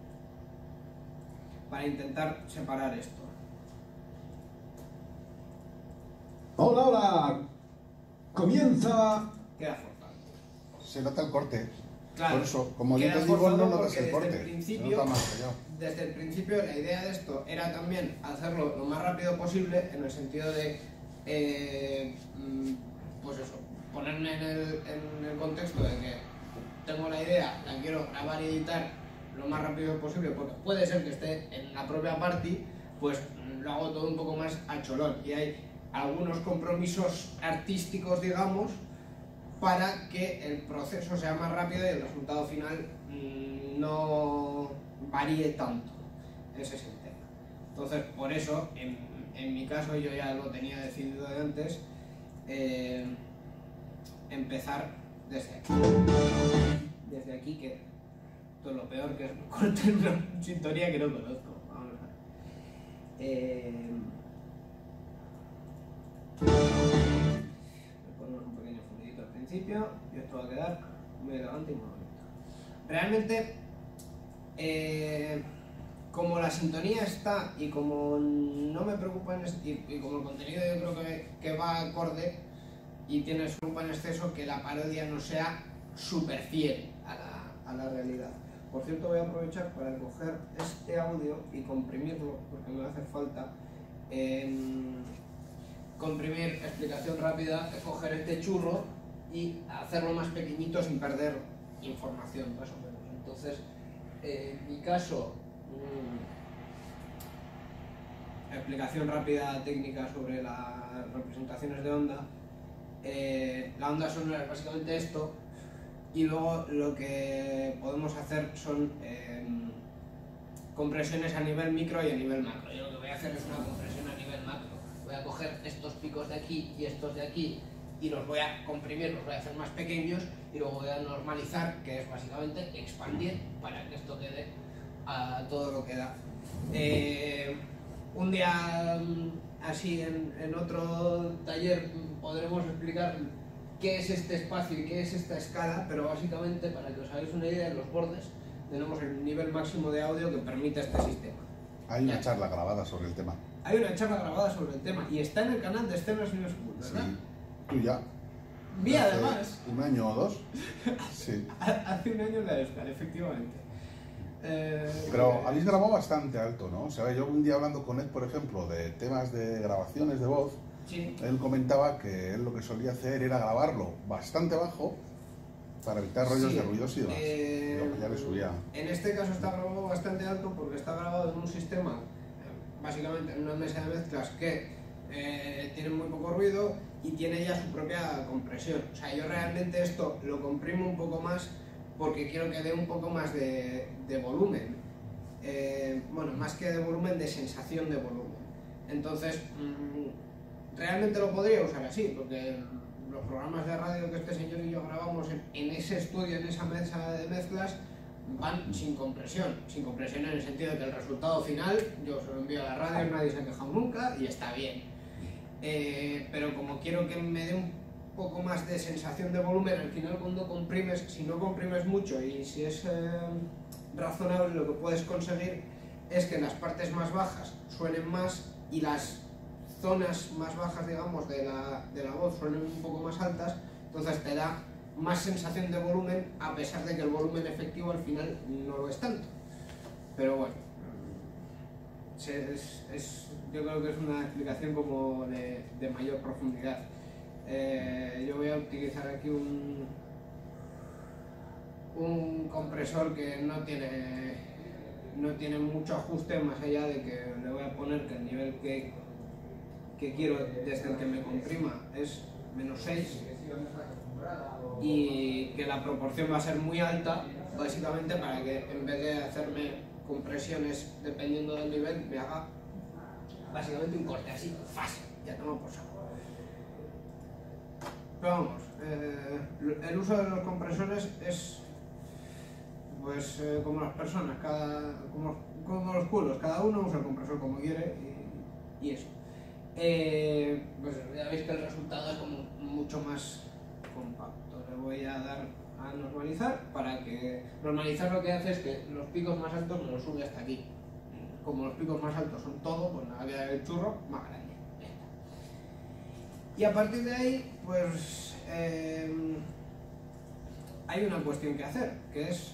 Para intentar separar esto. Hola, hola. Comienza... Queda forzado. Se nota el corte. Claro, por eso, como yo te digo, no notas el corte. Desde el principio la idea de esto era también hacerlo lo más rápido posible, en el sentido de pues eso, ponerme en el contexto de que tengo la idea, la quiero grabar y editar lo más rápido posible, porque puede ser que esté en la propia party, pues lo hago todo un poco más a cholón. Y hay algunos compromisos artísticos, digamos, para que el proceso sea más rápido y el resultado final no varíe tanto. Ese es el tema. Entonces, por eso, en mi caso, yo ya lo tenía decidido de antes, empezar desde aquí. Desde aquí, que esto es lo peor, que es cortar una sintonía que no conozco. Vamos a ver. Ponemos un pequeño fundidito al principio y esto va a quedar muy elegante y muy bonito. Realmente, como la sintonía está y como no me preocupa y como el contenido yo creo que va acorde y tiene su culpa en exceso, que la parodia no sea súper fiel a la realidad. Por cierto, voy a aprovechar para coger este audio y comprimirlo, porque me va a hacer falta. Comprimir, explicación rápida, coger este churro y hacerlo más pequeñito sin perder información, más o menos. Entonces, en mi caso, explicación rápida técnica sobre las representaciones de onda. La onda sonora es básicamente esto, y luego lo que podemos hacer son compresiones a nivel micro y a nivel macro. Yo lo que voy a hacer es una compresión a nivel macro. Voy a coger estos picos de aquí y estos de aquí y los voy a comprimir, los voy a hacer más pequeños y luego voy a normalizar, que es básicamente expandir para que esto quede a todo lo que da. Un día así en otro taller podremos explicar qué es este espacio y qué es esta escala, pero básicamente, para que os hagáis una idea, en los bordes tenemos el nivel máximo de audio que permite este sistema. Hay una charla grabada sobre el tema. Hay una charla grabada sobre el tema y está en el canal de Escenas New School, ¿verdad? Sí, tú ya. Vi además. ¿Un año o dos? Sí. Hace un año en la Euskal, efectivamente. Pero habéis grabado bastante alto, ¿no? O sea, yo un día hablando con Ed, por ejemplo, de temas de grabaciones de voz, sí. Él comentaba que él lo que solía hacer era grabarlo bastante bajo para evitar rollos sí. de ruidos y demás. Y luego ya le subía. En este caso está grabado bastante alto porque está grabado en un sistema, básicamente en una mesa de mezclas que tiene muy poco ruido y tiene ya su propia compresión. O sea, yo realmente esto lo comprimo un poco más porque quiero que dé un poco más de volumen. Bueno, más que de volumen, de sensación de volumen. Entonces, realmente lo podría usar así, porque los programas de radio que este señor y yo grabamos en ese estudio, en esa mesa de mezclas, van sin compresión en el sentido de que el resultado final yo se lo envío a la radio, nadie se ha quejado nunca y está bien. Pero como quiero que me dé un poco más de sensación de volumen, al final cuando comprimes, si no comprimes mucho y si es razonable, lo que puedes conseguir es que las partes más bajas suenen más y las zonas más bajas, digamos, de la voz suenen un poco más altas, entonces te da más sensación de volumen, a pesar de que el volumen efectivo al final no lo es tanto. Pero bueno, yo creo que es una explicación como de mayor profundidad. Yo voy a utilizar aquí un compresor que no tiene mucho ajuste, más allá de que le voy a poner que el nivel que quiero desde el que me comprima es -6 y que la proporción va a ser muy alta, básicamente para que en vez de hacerme compresiones dependiendo del nivel, me haga básicamente un corte así, fácil, ya tengo por saco. Pero vamos, el uso de los compresores es pues como las personas, como los culos, cada uno usa el compresor como quiere y eso. Pues ya veis que el resultado es como mucho más compacto. Le voy a dar a normalizar para que... Normalizar lo que hace es que los picos más altos me los sube hasta aquí. Como los picos más altos son todo, pues nada, queda el churro más grande. Y a partir de ahí, pues hay una cuestión que hacer, que es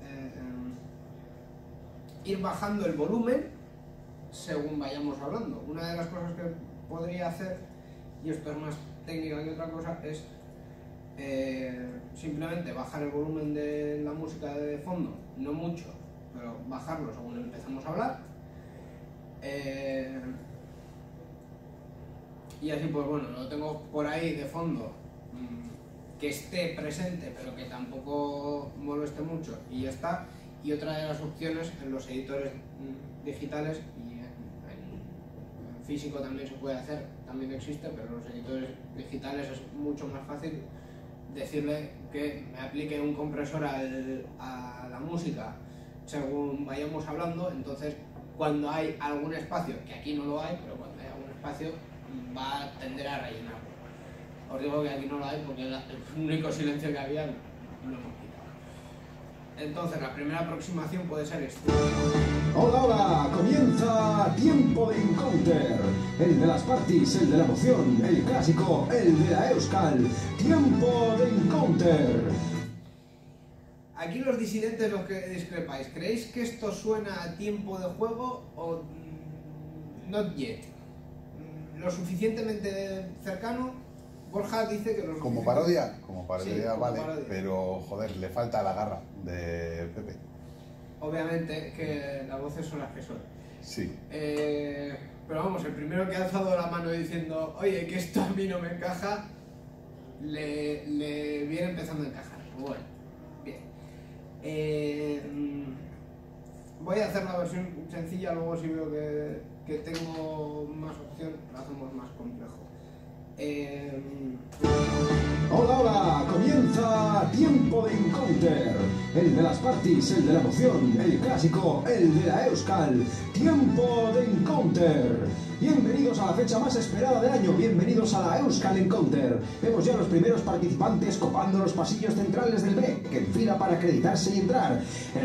ir bajando el volumen según vayamos hablando. Una de las cosas que podría hacer, y esto es más técnica que otra cosa, es simplemente bajar el volumen de la música de fondo, no mucho, pero bajarlo según empezamos a hablar. Y así pues bueno, lo tengo por ahí de fondo, que esté presente pero que tampoco moleste mucho y ya está. Y otra de las opciones en los editores digitales y en físico también se puede hacer, también existe, pero en los editores digitales es mucho más fácil decirle que me aplique un compresor a la música según vayamos hablando. Entonces cuando hay algún espacio, que aquí no lo hay, pero cuando hay algún espacio va a tender a rellenarlo. Os digo que aquí no lo hay porque el único silencio que había lo hemos quitado. Entonces la primera aproximación puede ser esta. Hola, hola, comienza Tiempo de Encounter, el de las parties, el de la emoción, el clásico, el de la Euskal, Tiempo de Encounter. Aquí los disidentes, los que discrepáis, ¿creéis que esto suena a tiempo de juego o not yet? Lo suficientemente cercano. Borja dice que como parodia, sí, vale, parodia. Pero joder, le falta la garra de Pepe. Obviamente que las voces son las que son. Sí. Pero vamos, el primero que ha alzado la mano diciendo, oye, que esto a mí no me encaja, le viene empezando a encajar. Bueno, bien. Voy a hacer la versión sencilla, luego si veo que tengo más opción, lo hacemos más complejo. Hola, hola, comienza Tiempo de Encounter, el de las parties, el de la emoción, el clásico, el de la Euskal, Tiempo de Encounter. Bienvenidos a la fecha más esperada del año, bienvenidos a la Euskal Encounter. Vemos ya los primeros participantes copando los pasillos centrales del BREC, que enfila para acreditarse y entrar.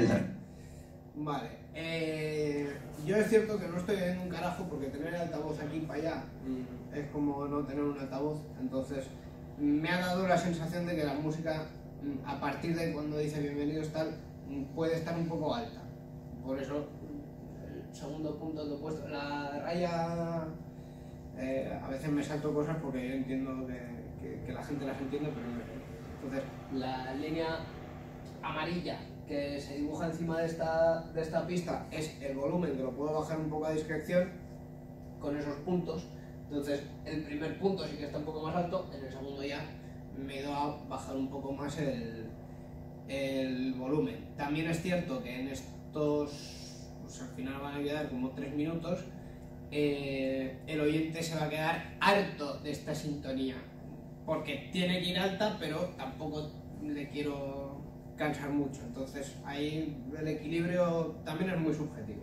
Vale, yo es cierto que no estoy en un carajo porque tener el altavoz aquí para allá es como no tener un altavoz, entonces me ha dado la sensación de que la música a partir de cuando dice bienvenidos tal puede estar un poco alta, por eso el segundo punto lo he puesto. La raya a veces me salto cosas porque yo entiendo que la gente las entiende, pero no. Entonces la línea amarilla que se dibuja encima de esta pista es el volumen, que lo puedo bajar un poco a discreción con esos puntos. Entonces el primer punto sí que está un poco más alto, en el segundo ya me he ido a bajar un poco más el volumen. También es cierto que en estos, pues al final van a quedar como 3 minutos, el oyente se va a quedar harto de esta sintonía, porque tiene que ir alta, pero tampoco le quiero cansar mucho, entonces ahí el equilibrio también es muy subjetivo.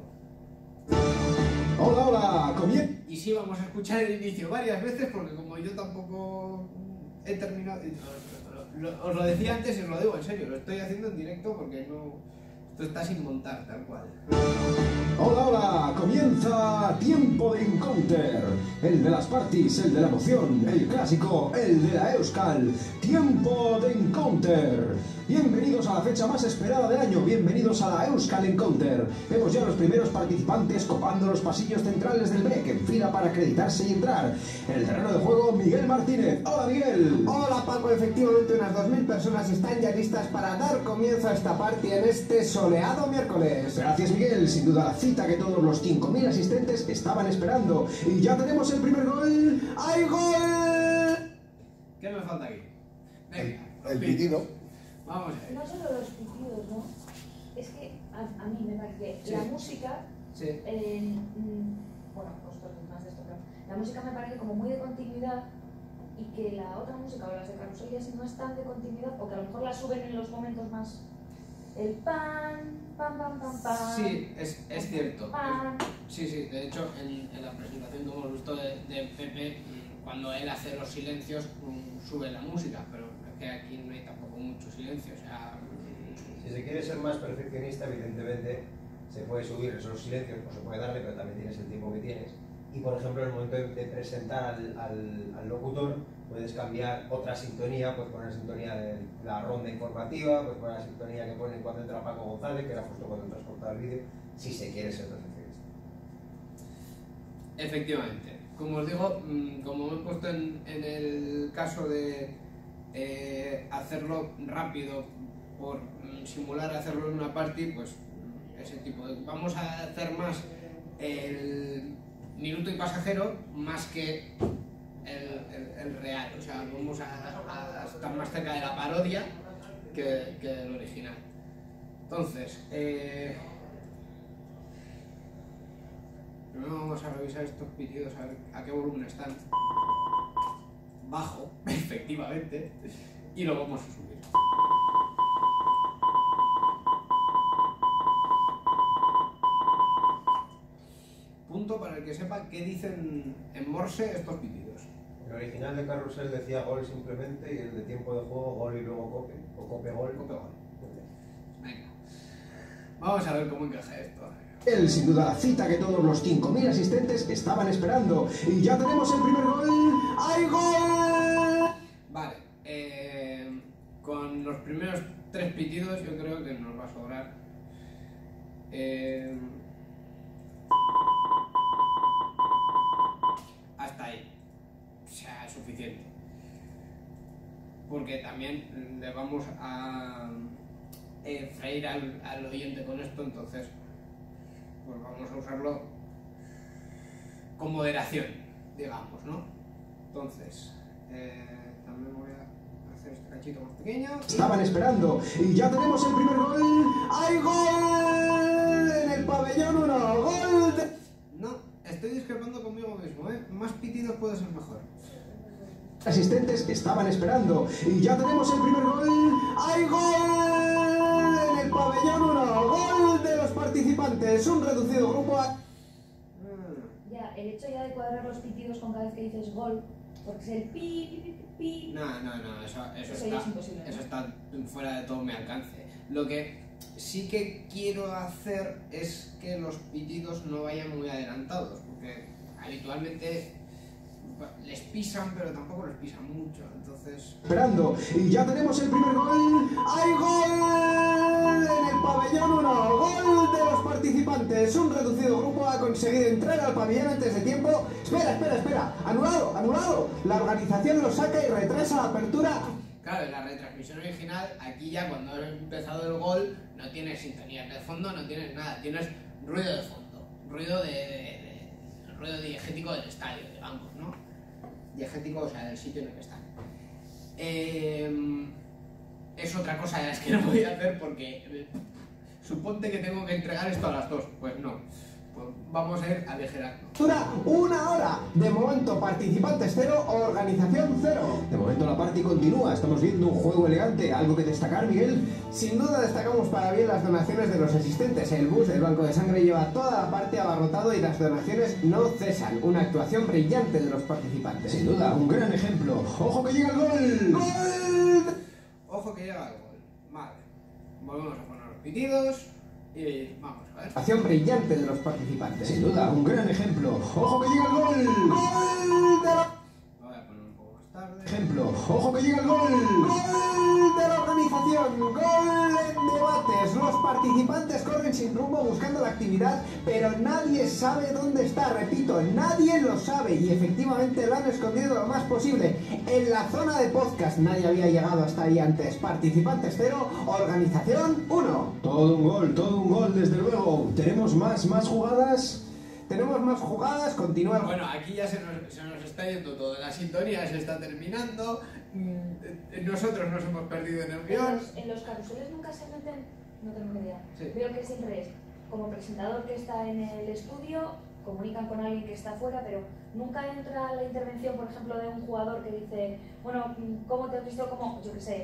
Hola, hola, comienza. Y sí, vamos a escuchar el inicio varias veces porque como yo tampoco he terminado, os lo decía antes y os lo digo en serio, lo estoy haciendo en directo porque esto está sin montar, tal cual. Hola, hola, comienza Tiempo de Encounter, el de las parties, el de la emoción, el clásico, el de la Euskal, Tiempo de Encounter. Bienvenidos a la fecha más esperada del año, bienvenidos a la Euskal Encounter. Vemos ya los primeros participantes copando los pasillos centrales del BREC en fila para acreditarse y entrar. En el terreno de juego, Miguel Martínez. Hola, Miguel. Hola, Paco. Efectivamente, unas 2000 personas están ya listas para dar comienzo a esta party en este soleado miércoles. Gracias, Miguel. Sin duda la cita que todos los 5000 asistentes estaban esperando. Y ya tenemos el primer gol. ¡Hay gol! ¿Qué me falta aquí? Venga, el pitido. Vamos a ver. No solo los pitidos, ¿no? Es que a mí me parece Sí. la música, Sí. bueno, vosotros más de esto, pero la música me parece como muy de continuidad y que la otra música o las de carrusel y así no es tan de continuidad, o que a lo mejor la suben en los momentos más... El pan, pam, pam, pam, pam. Sí, es cierto. Pan. Sí, de hecho en la presentación que hemos visto de Pepe, cuando él hace los silencios sube la música, pero es que aquí no hay tampoco mucho silencio, o sea... Si se quiere ser más perfeccionista, evidentemente se puede subir esos silencios, o se puede darle, pero también tienes el tiempo que tienes. Y por ejemplo, en el momento de presentar al locutor, puedes cambiar otra sintonía, puedes poner sintonía de la ronda informativa, puedes poner la sintonía que pone cuando entra Paco González, que era justo cuando transportaba el vídeo, si se quiere ser perfeccionista. Efectivamente. Como os digo, como me he puesto en el caso de hacerlo rápido por simular hacerlo en una party, pues ese tipo de... Vamos a hacer más el minuto y pasajero más que el real, o sea, vamos a estar más cerca de la parodia que del original. Entonces, primero vamos a revisar estos pitidos, a ver a qué volumen están. Bajo, efectivamente, y lo vamos a subir. Punto para el que sepa qué dicen en Morse estos pitidos. El original de Carrusel decía gol simplemente y el de tiempo de juego gol y luego cope. O cope gol. Cope gol. Venga. Vamos a ver cómo encaja esto. Él, sin duda, la cita que todos los 5.000 asistentes estaban esperando. Y ya tenemos el primer gol. ¡Hay gol! Vale. Con los primeros 3 pitidos yo creo que nos va a sobrar. Hasta ahí. O sea, es suficiente. Porque también le vamos a freír al oyente con esto, entonces pues vamos a usarlo con moderación, digamos, ¿no? Entonces, también voy a hacer este cachito más pequeño. Estaban esperando y ya tenemos el primer gol. ¡Hay gol! En el pabellón 1, gol de... No, estoy discrepando conmigo mismo, ¿eh? Más pitidos puede ser mejor. Asistentes estaban esperando y ya tenemos el primer gol. ¡Hay gol! En el pabellón 1, gol de los participantes. Un reducido grupo a... Ya, el hecho ya de cuadrar los pitidos con cada vez que dices gol, porque es el pi. No, eso ya es imposible, ¿no? Eso está fuera de todo mi alcance. Lo que sí que quiero hacer es que los pitidos no vayan muy adelantados, porque habitualmente les pisan, pero tampoco les pisan mucho, entonces... Esperando, y ya tenemos el primer gol. ¡Hay gol! En el pabellón 1, gol de los participantes. Un reducido grupo ha conseguido entrar al pabellón antes de tiempo. Espera, anulado. La organización lo saca y retrasa la apertura. Claro, en la retransmisión original, aquí ya cuando ha empezado el gol, no tienes sintonías de fondo, no tienes nada, tienes ruido de fondo, ruido diegético del estadio, digamos, ¿no? Diegético, o sea, del sitio en el que están. Es otra cosa de las que no voy a hacer porque suponte que tengo que entregar esto a las 2, pues no. Pues vamos a ir aligerando. Dura 1 hora. De momento, participantes 0, organización 0. De momento la party continúa. Estamos viendo un juego elegante. ¿Algo que destacar, Miguel? Sin duda destacamos para bien las donaciones de los asistentes. El bus del Banco de Sangre lleva toda la parte abarrotado y las donaciones no cesan. Una actuación brillante de los participantes. Sin duda, un gran ejemplo. ¡Ojo que llega el gol! ¡Gol! Ojo que llega el gol. Vale. Volvemos a poner los pitidos. Y vamos a ver. Acción brillante de los participantes. Sin duda, un gran ejemplo. ¡Ojo que llega el gol! ¡Gol de la... Lo voy a poner un poco más tarde. Ejemplo. ¡Ojo que llega el gol! ¡Gol de la organización! ¡Gol en debates! Los participantes corren sin rumbo buscando la actividad, pero nadie sabe dónde está. Repito, nadie lo sabe y efectivamente lo han escondido lo más posible. En la zona de podcast nadie había llegado hasta ahí antes. Participantes 0, organización 1. Todo un gol, desde luego. ¿Tenemos más jugadas? Tenemos más jugadas, continúa. Bueno, aquí ya se nos está yendo todo. La sintonía se está terminando. Nosotros nos hemos perdido en el guión. En los carruseles nunca se meten, no tengo ni idea. Sí. Veo que siempre es como presentador que está en el estudio, comunican con alguien que está afuera, pero nunca entra la intervención, por ejemplo, de un jugador que dice, bueno, ¿cómo te has visto? Como, yo qué sé,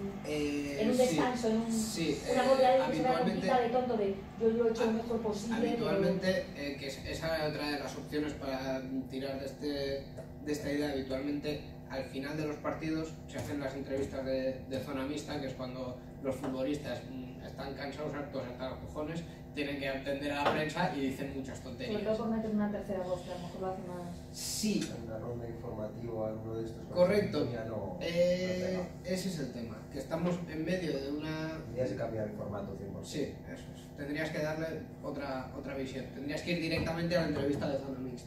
en un descanso, en una voz de alguien que se vea con pinta de tonto de yo lo he hecho lo mejor posible. Habitualmente, que esa es otra de las opciones para tirar de esta idea, habitualmente al final de los partidos se hacen las entrevistas de zona mixta, que es cuando los futbolistas están cansados, hartos hasta los cojones, tienen que atender a la prensa y dicen muchas tonterías. Sobre todo por meter una tercera voz, que a lo mejor lo hace más... Sí. Una ronda informativa, alguno de estos. Correcto. No, ese es el tema, que estamos en medio de una... Tendrías que cambiar el formato 100%. Sí, eso es. Tendrías que darle otra visión. Tendrías que ir directamente a la entrevista de zona mixta.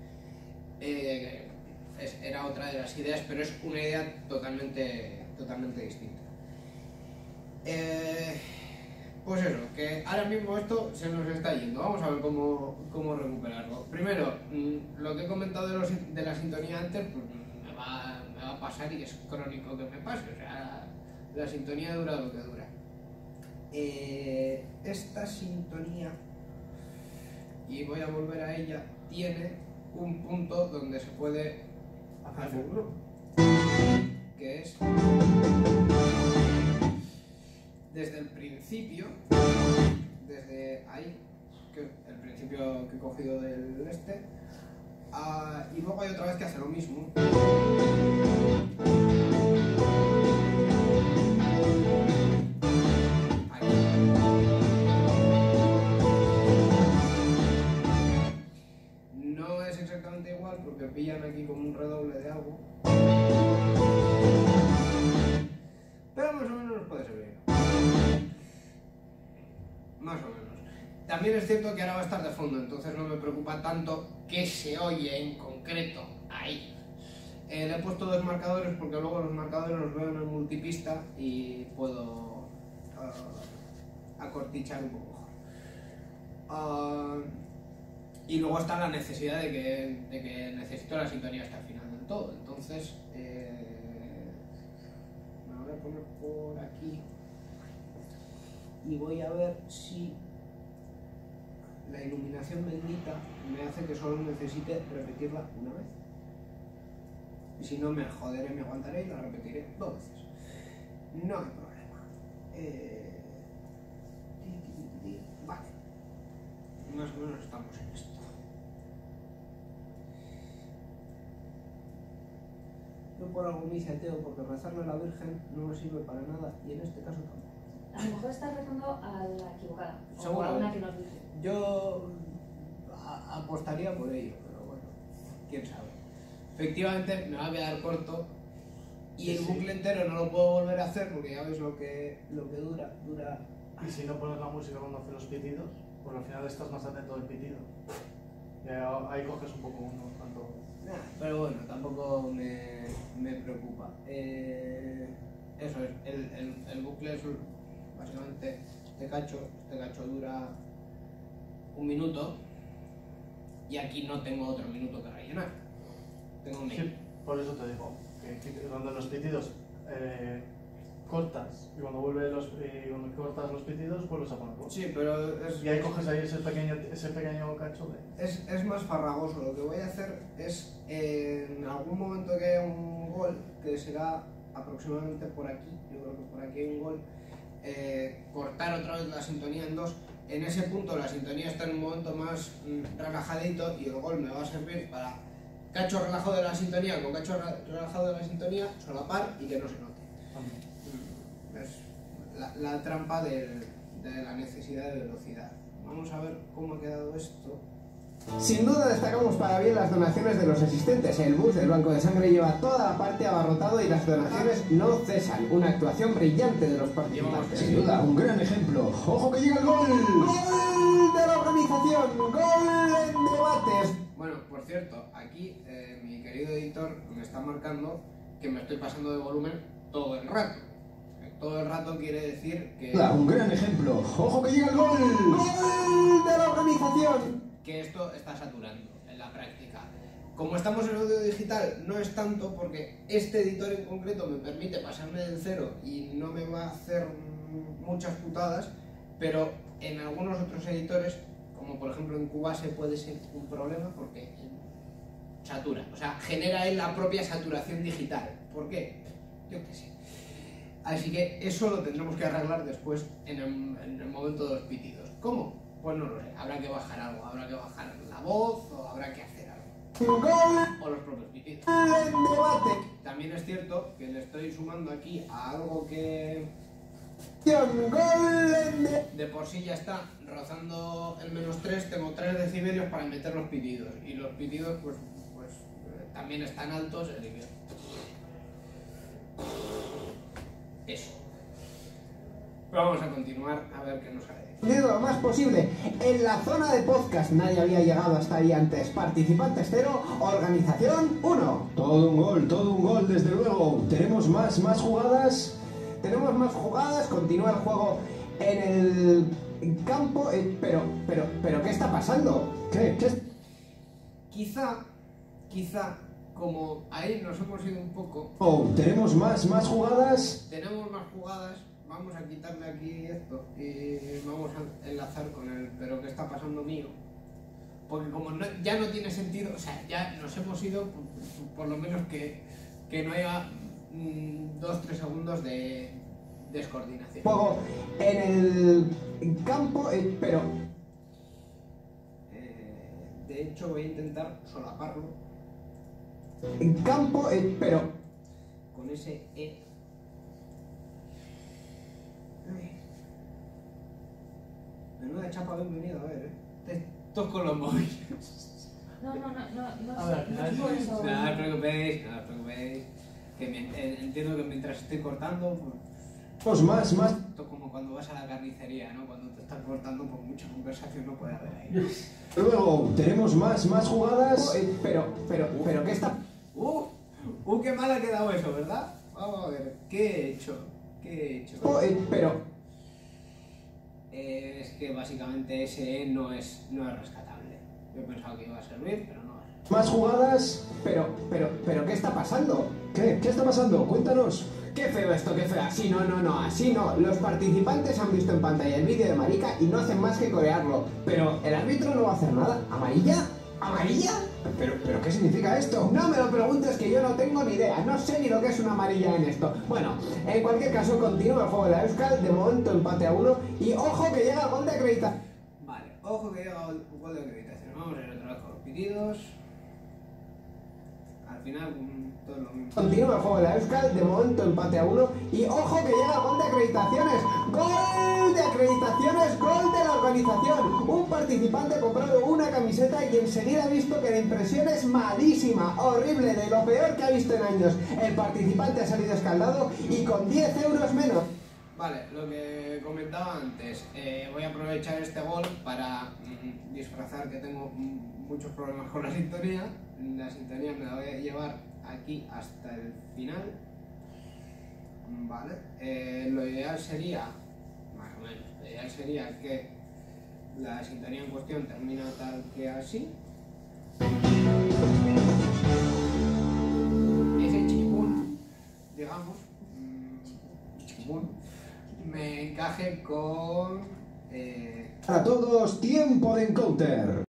Era otra de las ideas, pero es una idea totalmente distinta. Pues eso, que ahora mismo esto se nos está yendo. Vamos a ver cómo recuperarlo. Primero, lo que he comentado de la sintonía antes, pues me va a pasar y es crónico que me pase, o sea, la sintonía dura lo que dura. Esta sintonía, y voy a volver a ella, tiene un punto donde se puede hacer un grupo, que es desde el principio, desde ahí, que el principio que he cogido del este, y luego hay otra vez que hace lo mismo. No es exactamente igual porque pillan aquí como un redoble de algo, pero más o menos nos puede servir. Más o menos. También es cierto que ahora va a estar de fondo, entonces no me preocupa tanto qué se oye en concreto ahí. Le he puesto dos marcadores porque luego los marcadores los veo en el multipista y puedo acortichar un poco mejor. Y luego está la necesidad de que necesito la sintonía hasta el final del todo, entonces me voy a poner por aquí y voy a ver si la iluminación bendita me hace que solo necesite repetirla una vez. Y si no, me joderé, me aguantaré y la repetiré 2 veces. No hay problema. Vale. Más o menos estamos en esto. Yo por algo me hice ateo porque rezarle a la Virgen no me sirve para nada y en este caso tampoco. A lo mejor estás rezando a la equivocada. O Seguro. a una que nos dice. Yo apostaría por ello, pero bueno, quién sabe. Efectivamente me va a quedar corto y el bucle entero no lo puedo volver a hacer porque ya veis lo que dura. Y si no pones la música cuando hace los pitidos, pues al final estás más atento al pitido. Y ahí coges un poco uno tanto. Pero bueno, tampoco me preocupa. Eso es, el bucle es básicamente este cacho dura 1 minuto y aquí no tengo otro minuto que rellenar. Tengo medio. Sí, por eso te digo, que cuando los pitidos cortas y cuando cuando cortas los pitidos vuelves a ponerlo. Sí, pero y ahí coges ahí ese pequeño cacho de... Es más farragoso. Lo que voy a hacer es, en algún momento que haya un gol, que será aproximadamente por aquí, yo creo que por aquí hay un gol, cortar otra vez la sintonía en 2. En ese punto la sintonía está en un momento más relajadito y el gol me va a servir para cacho relajado de la sintonía con cacho relajado de la sintonía, solapar y que no se note. Es la trampa de la necesidad de velocidad. Vamos a ver cómo ha quedado esto. Sin duda destacamos para bien las donaciones de los asistentes. El bus del Banco de Sangre lleva toda la parte abarrotado y las donaciones no cesan. Una actuación brillante de los participantes. Sin duda, un gran ejemplo. ¡Ojo que llega el gol! ¡Gol de la organización! ¡Gol en debates! Bueno, por cierto, aquí mi querido editor me está marcando que me estoy pasando de volumen todo el rato. Todo el rato quiere decir que... Un gran ejemplo. ¡Ojo que llega el gol! ¡Gol de la organización! Que esto está saturando en la práctica. Como estamos en audio digital, no es tanto porque este editor en concreto me permite pasarme del 0 y no me va a hacer muchas putadas, pero en algunos otros editores, como por ejemplo en Cubase, puede ser un problema porque satura, o sea, genera él la propia saturación digital. ¿Por qué? Yo qué sé. Así que eso lo tendremos que arreglar después en el momento de los pitidos. ¿Cómo? Pues no lo sé, habrá que bajar algo, habrá que bajar la voz o habrá que hacer algo. O los propios pitidos. También es cierto que le estoy sumando aquí a algo que de por sí ya está rozando el -3, tengo 3 decibelios para meter los pitidos. Y los pitidos pues también están altos el invierno. Eso. Pero vamos a continuar a ver qué nos sale. Lo más posible. En la zona de podcast nadie había llegado hasta ahí antes. Participantes 0, organización 1. Todo un gol desde luego. ¿Tenemos más jugadas? Tenemos más jugadas, continúa el juego en el campo, pero ¿qué está pasando? Quizá como ahí nos hemos ido un poco... Tenemos más jugadas. Tenemos más jugadas. Vamos a quitarle aquí esto y vamos a enlazar con el pero ¿qué está pasando mío? Porque como ya no tiene sentido, o sea, ya nos hemos ido, por lo menos que no haya 2-3 segundos de descoordinación. Juego en el campo, pero... De hecho voy a intentar solaparlo. En campo, pero... Con ese E. Menuda chapa de venido, a ver, Todos con los móviles. No No os preocupéis, que entiendo que mientras estoy cortando, Pues más. Esto como cuando vas a la carnicería, ¿no? Cuando te están cortando, por mucha conversación no puede haber ahí. Luego tenemos más jugadas. Pero ¿qué está? Qué mal ha quedado eso, ¿verdad? Vamos a ver, ¿qué he hecho? Pero... Es que básicamente ese no es rescatable. Yo pensaba que iba a servir, pero no es. Más jugadas. Pero ¿qué está pasando? ¿Qué está pasando? Cuéntanos. Qué feo esto, qué feo. Así no. Los participantes han visto en pantalla el vídeo de Marica y no hacen más que corearlo. Pero el árbitro no va a hacer nada. ¿Amarilla? ¿Amarilla? ¿Pero qué significa esto? No me lo preguntes, que yo no tengo ni idea. No sé ni lo que es una amarilla en esto. Bueno, en cualquier caso, continúa el juego de la Euskal. De momento empate a 1. Y ojo que llega el gol de acreditación. Vale, ojo que llega el gol de acreditación. Vamos a ir otra vez con los pitidos. Al final, todo lo mismo. Continúa el juego de la Euskal, de momento empate a 1. Y ojo que llega el gol de acreditaciones. ¡Gol de acreditaciones! ¡Gol de la organización! Un participante ha comprado una camiseta y enseguida ha visto que la impresión es malísima, horrible, de lo peor que ha visto en años. El participante ha salido escaldado y con 10 euros menos. Vale, lo que comentaba antes, voy a aprovechar este gol para disfrazar que tengo muchos problemas con la sintonía. La sintonía me la voy a llevar aquí hasta el final. Vale, lo ideal sería, más o menos, lo ideal sería que la sintonía en cuestión termina tal que así. Ese chiquipún, digamos, me encaje con... A todos, tiempo de encounter.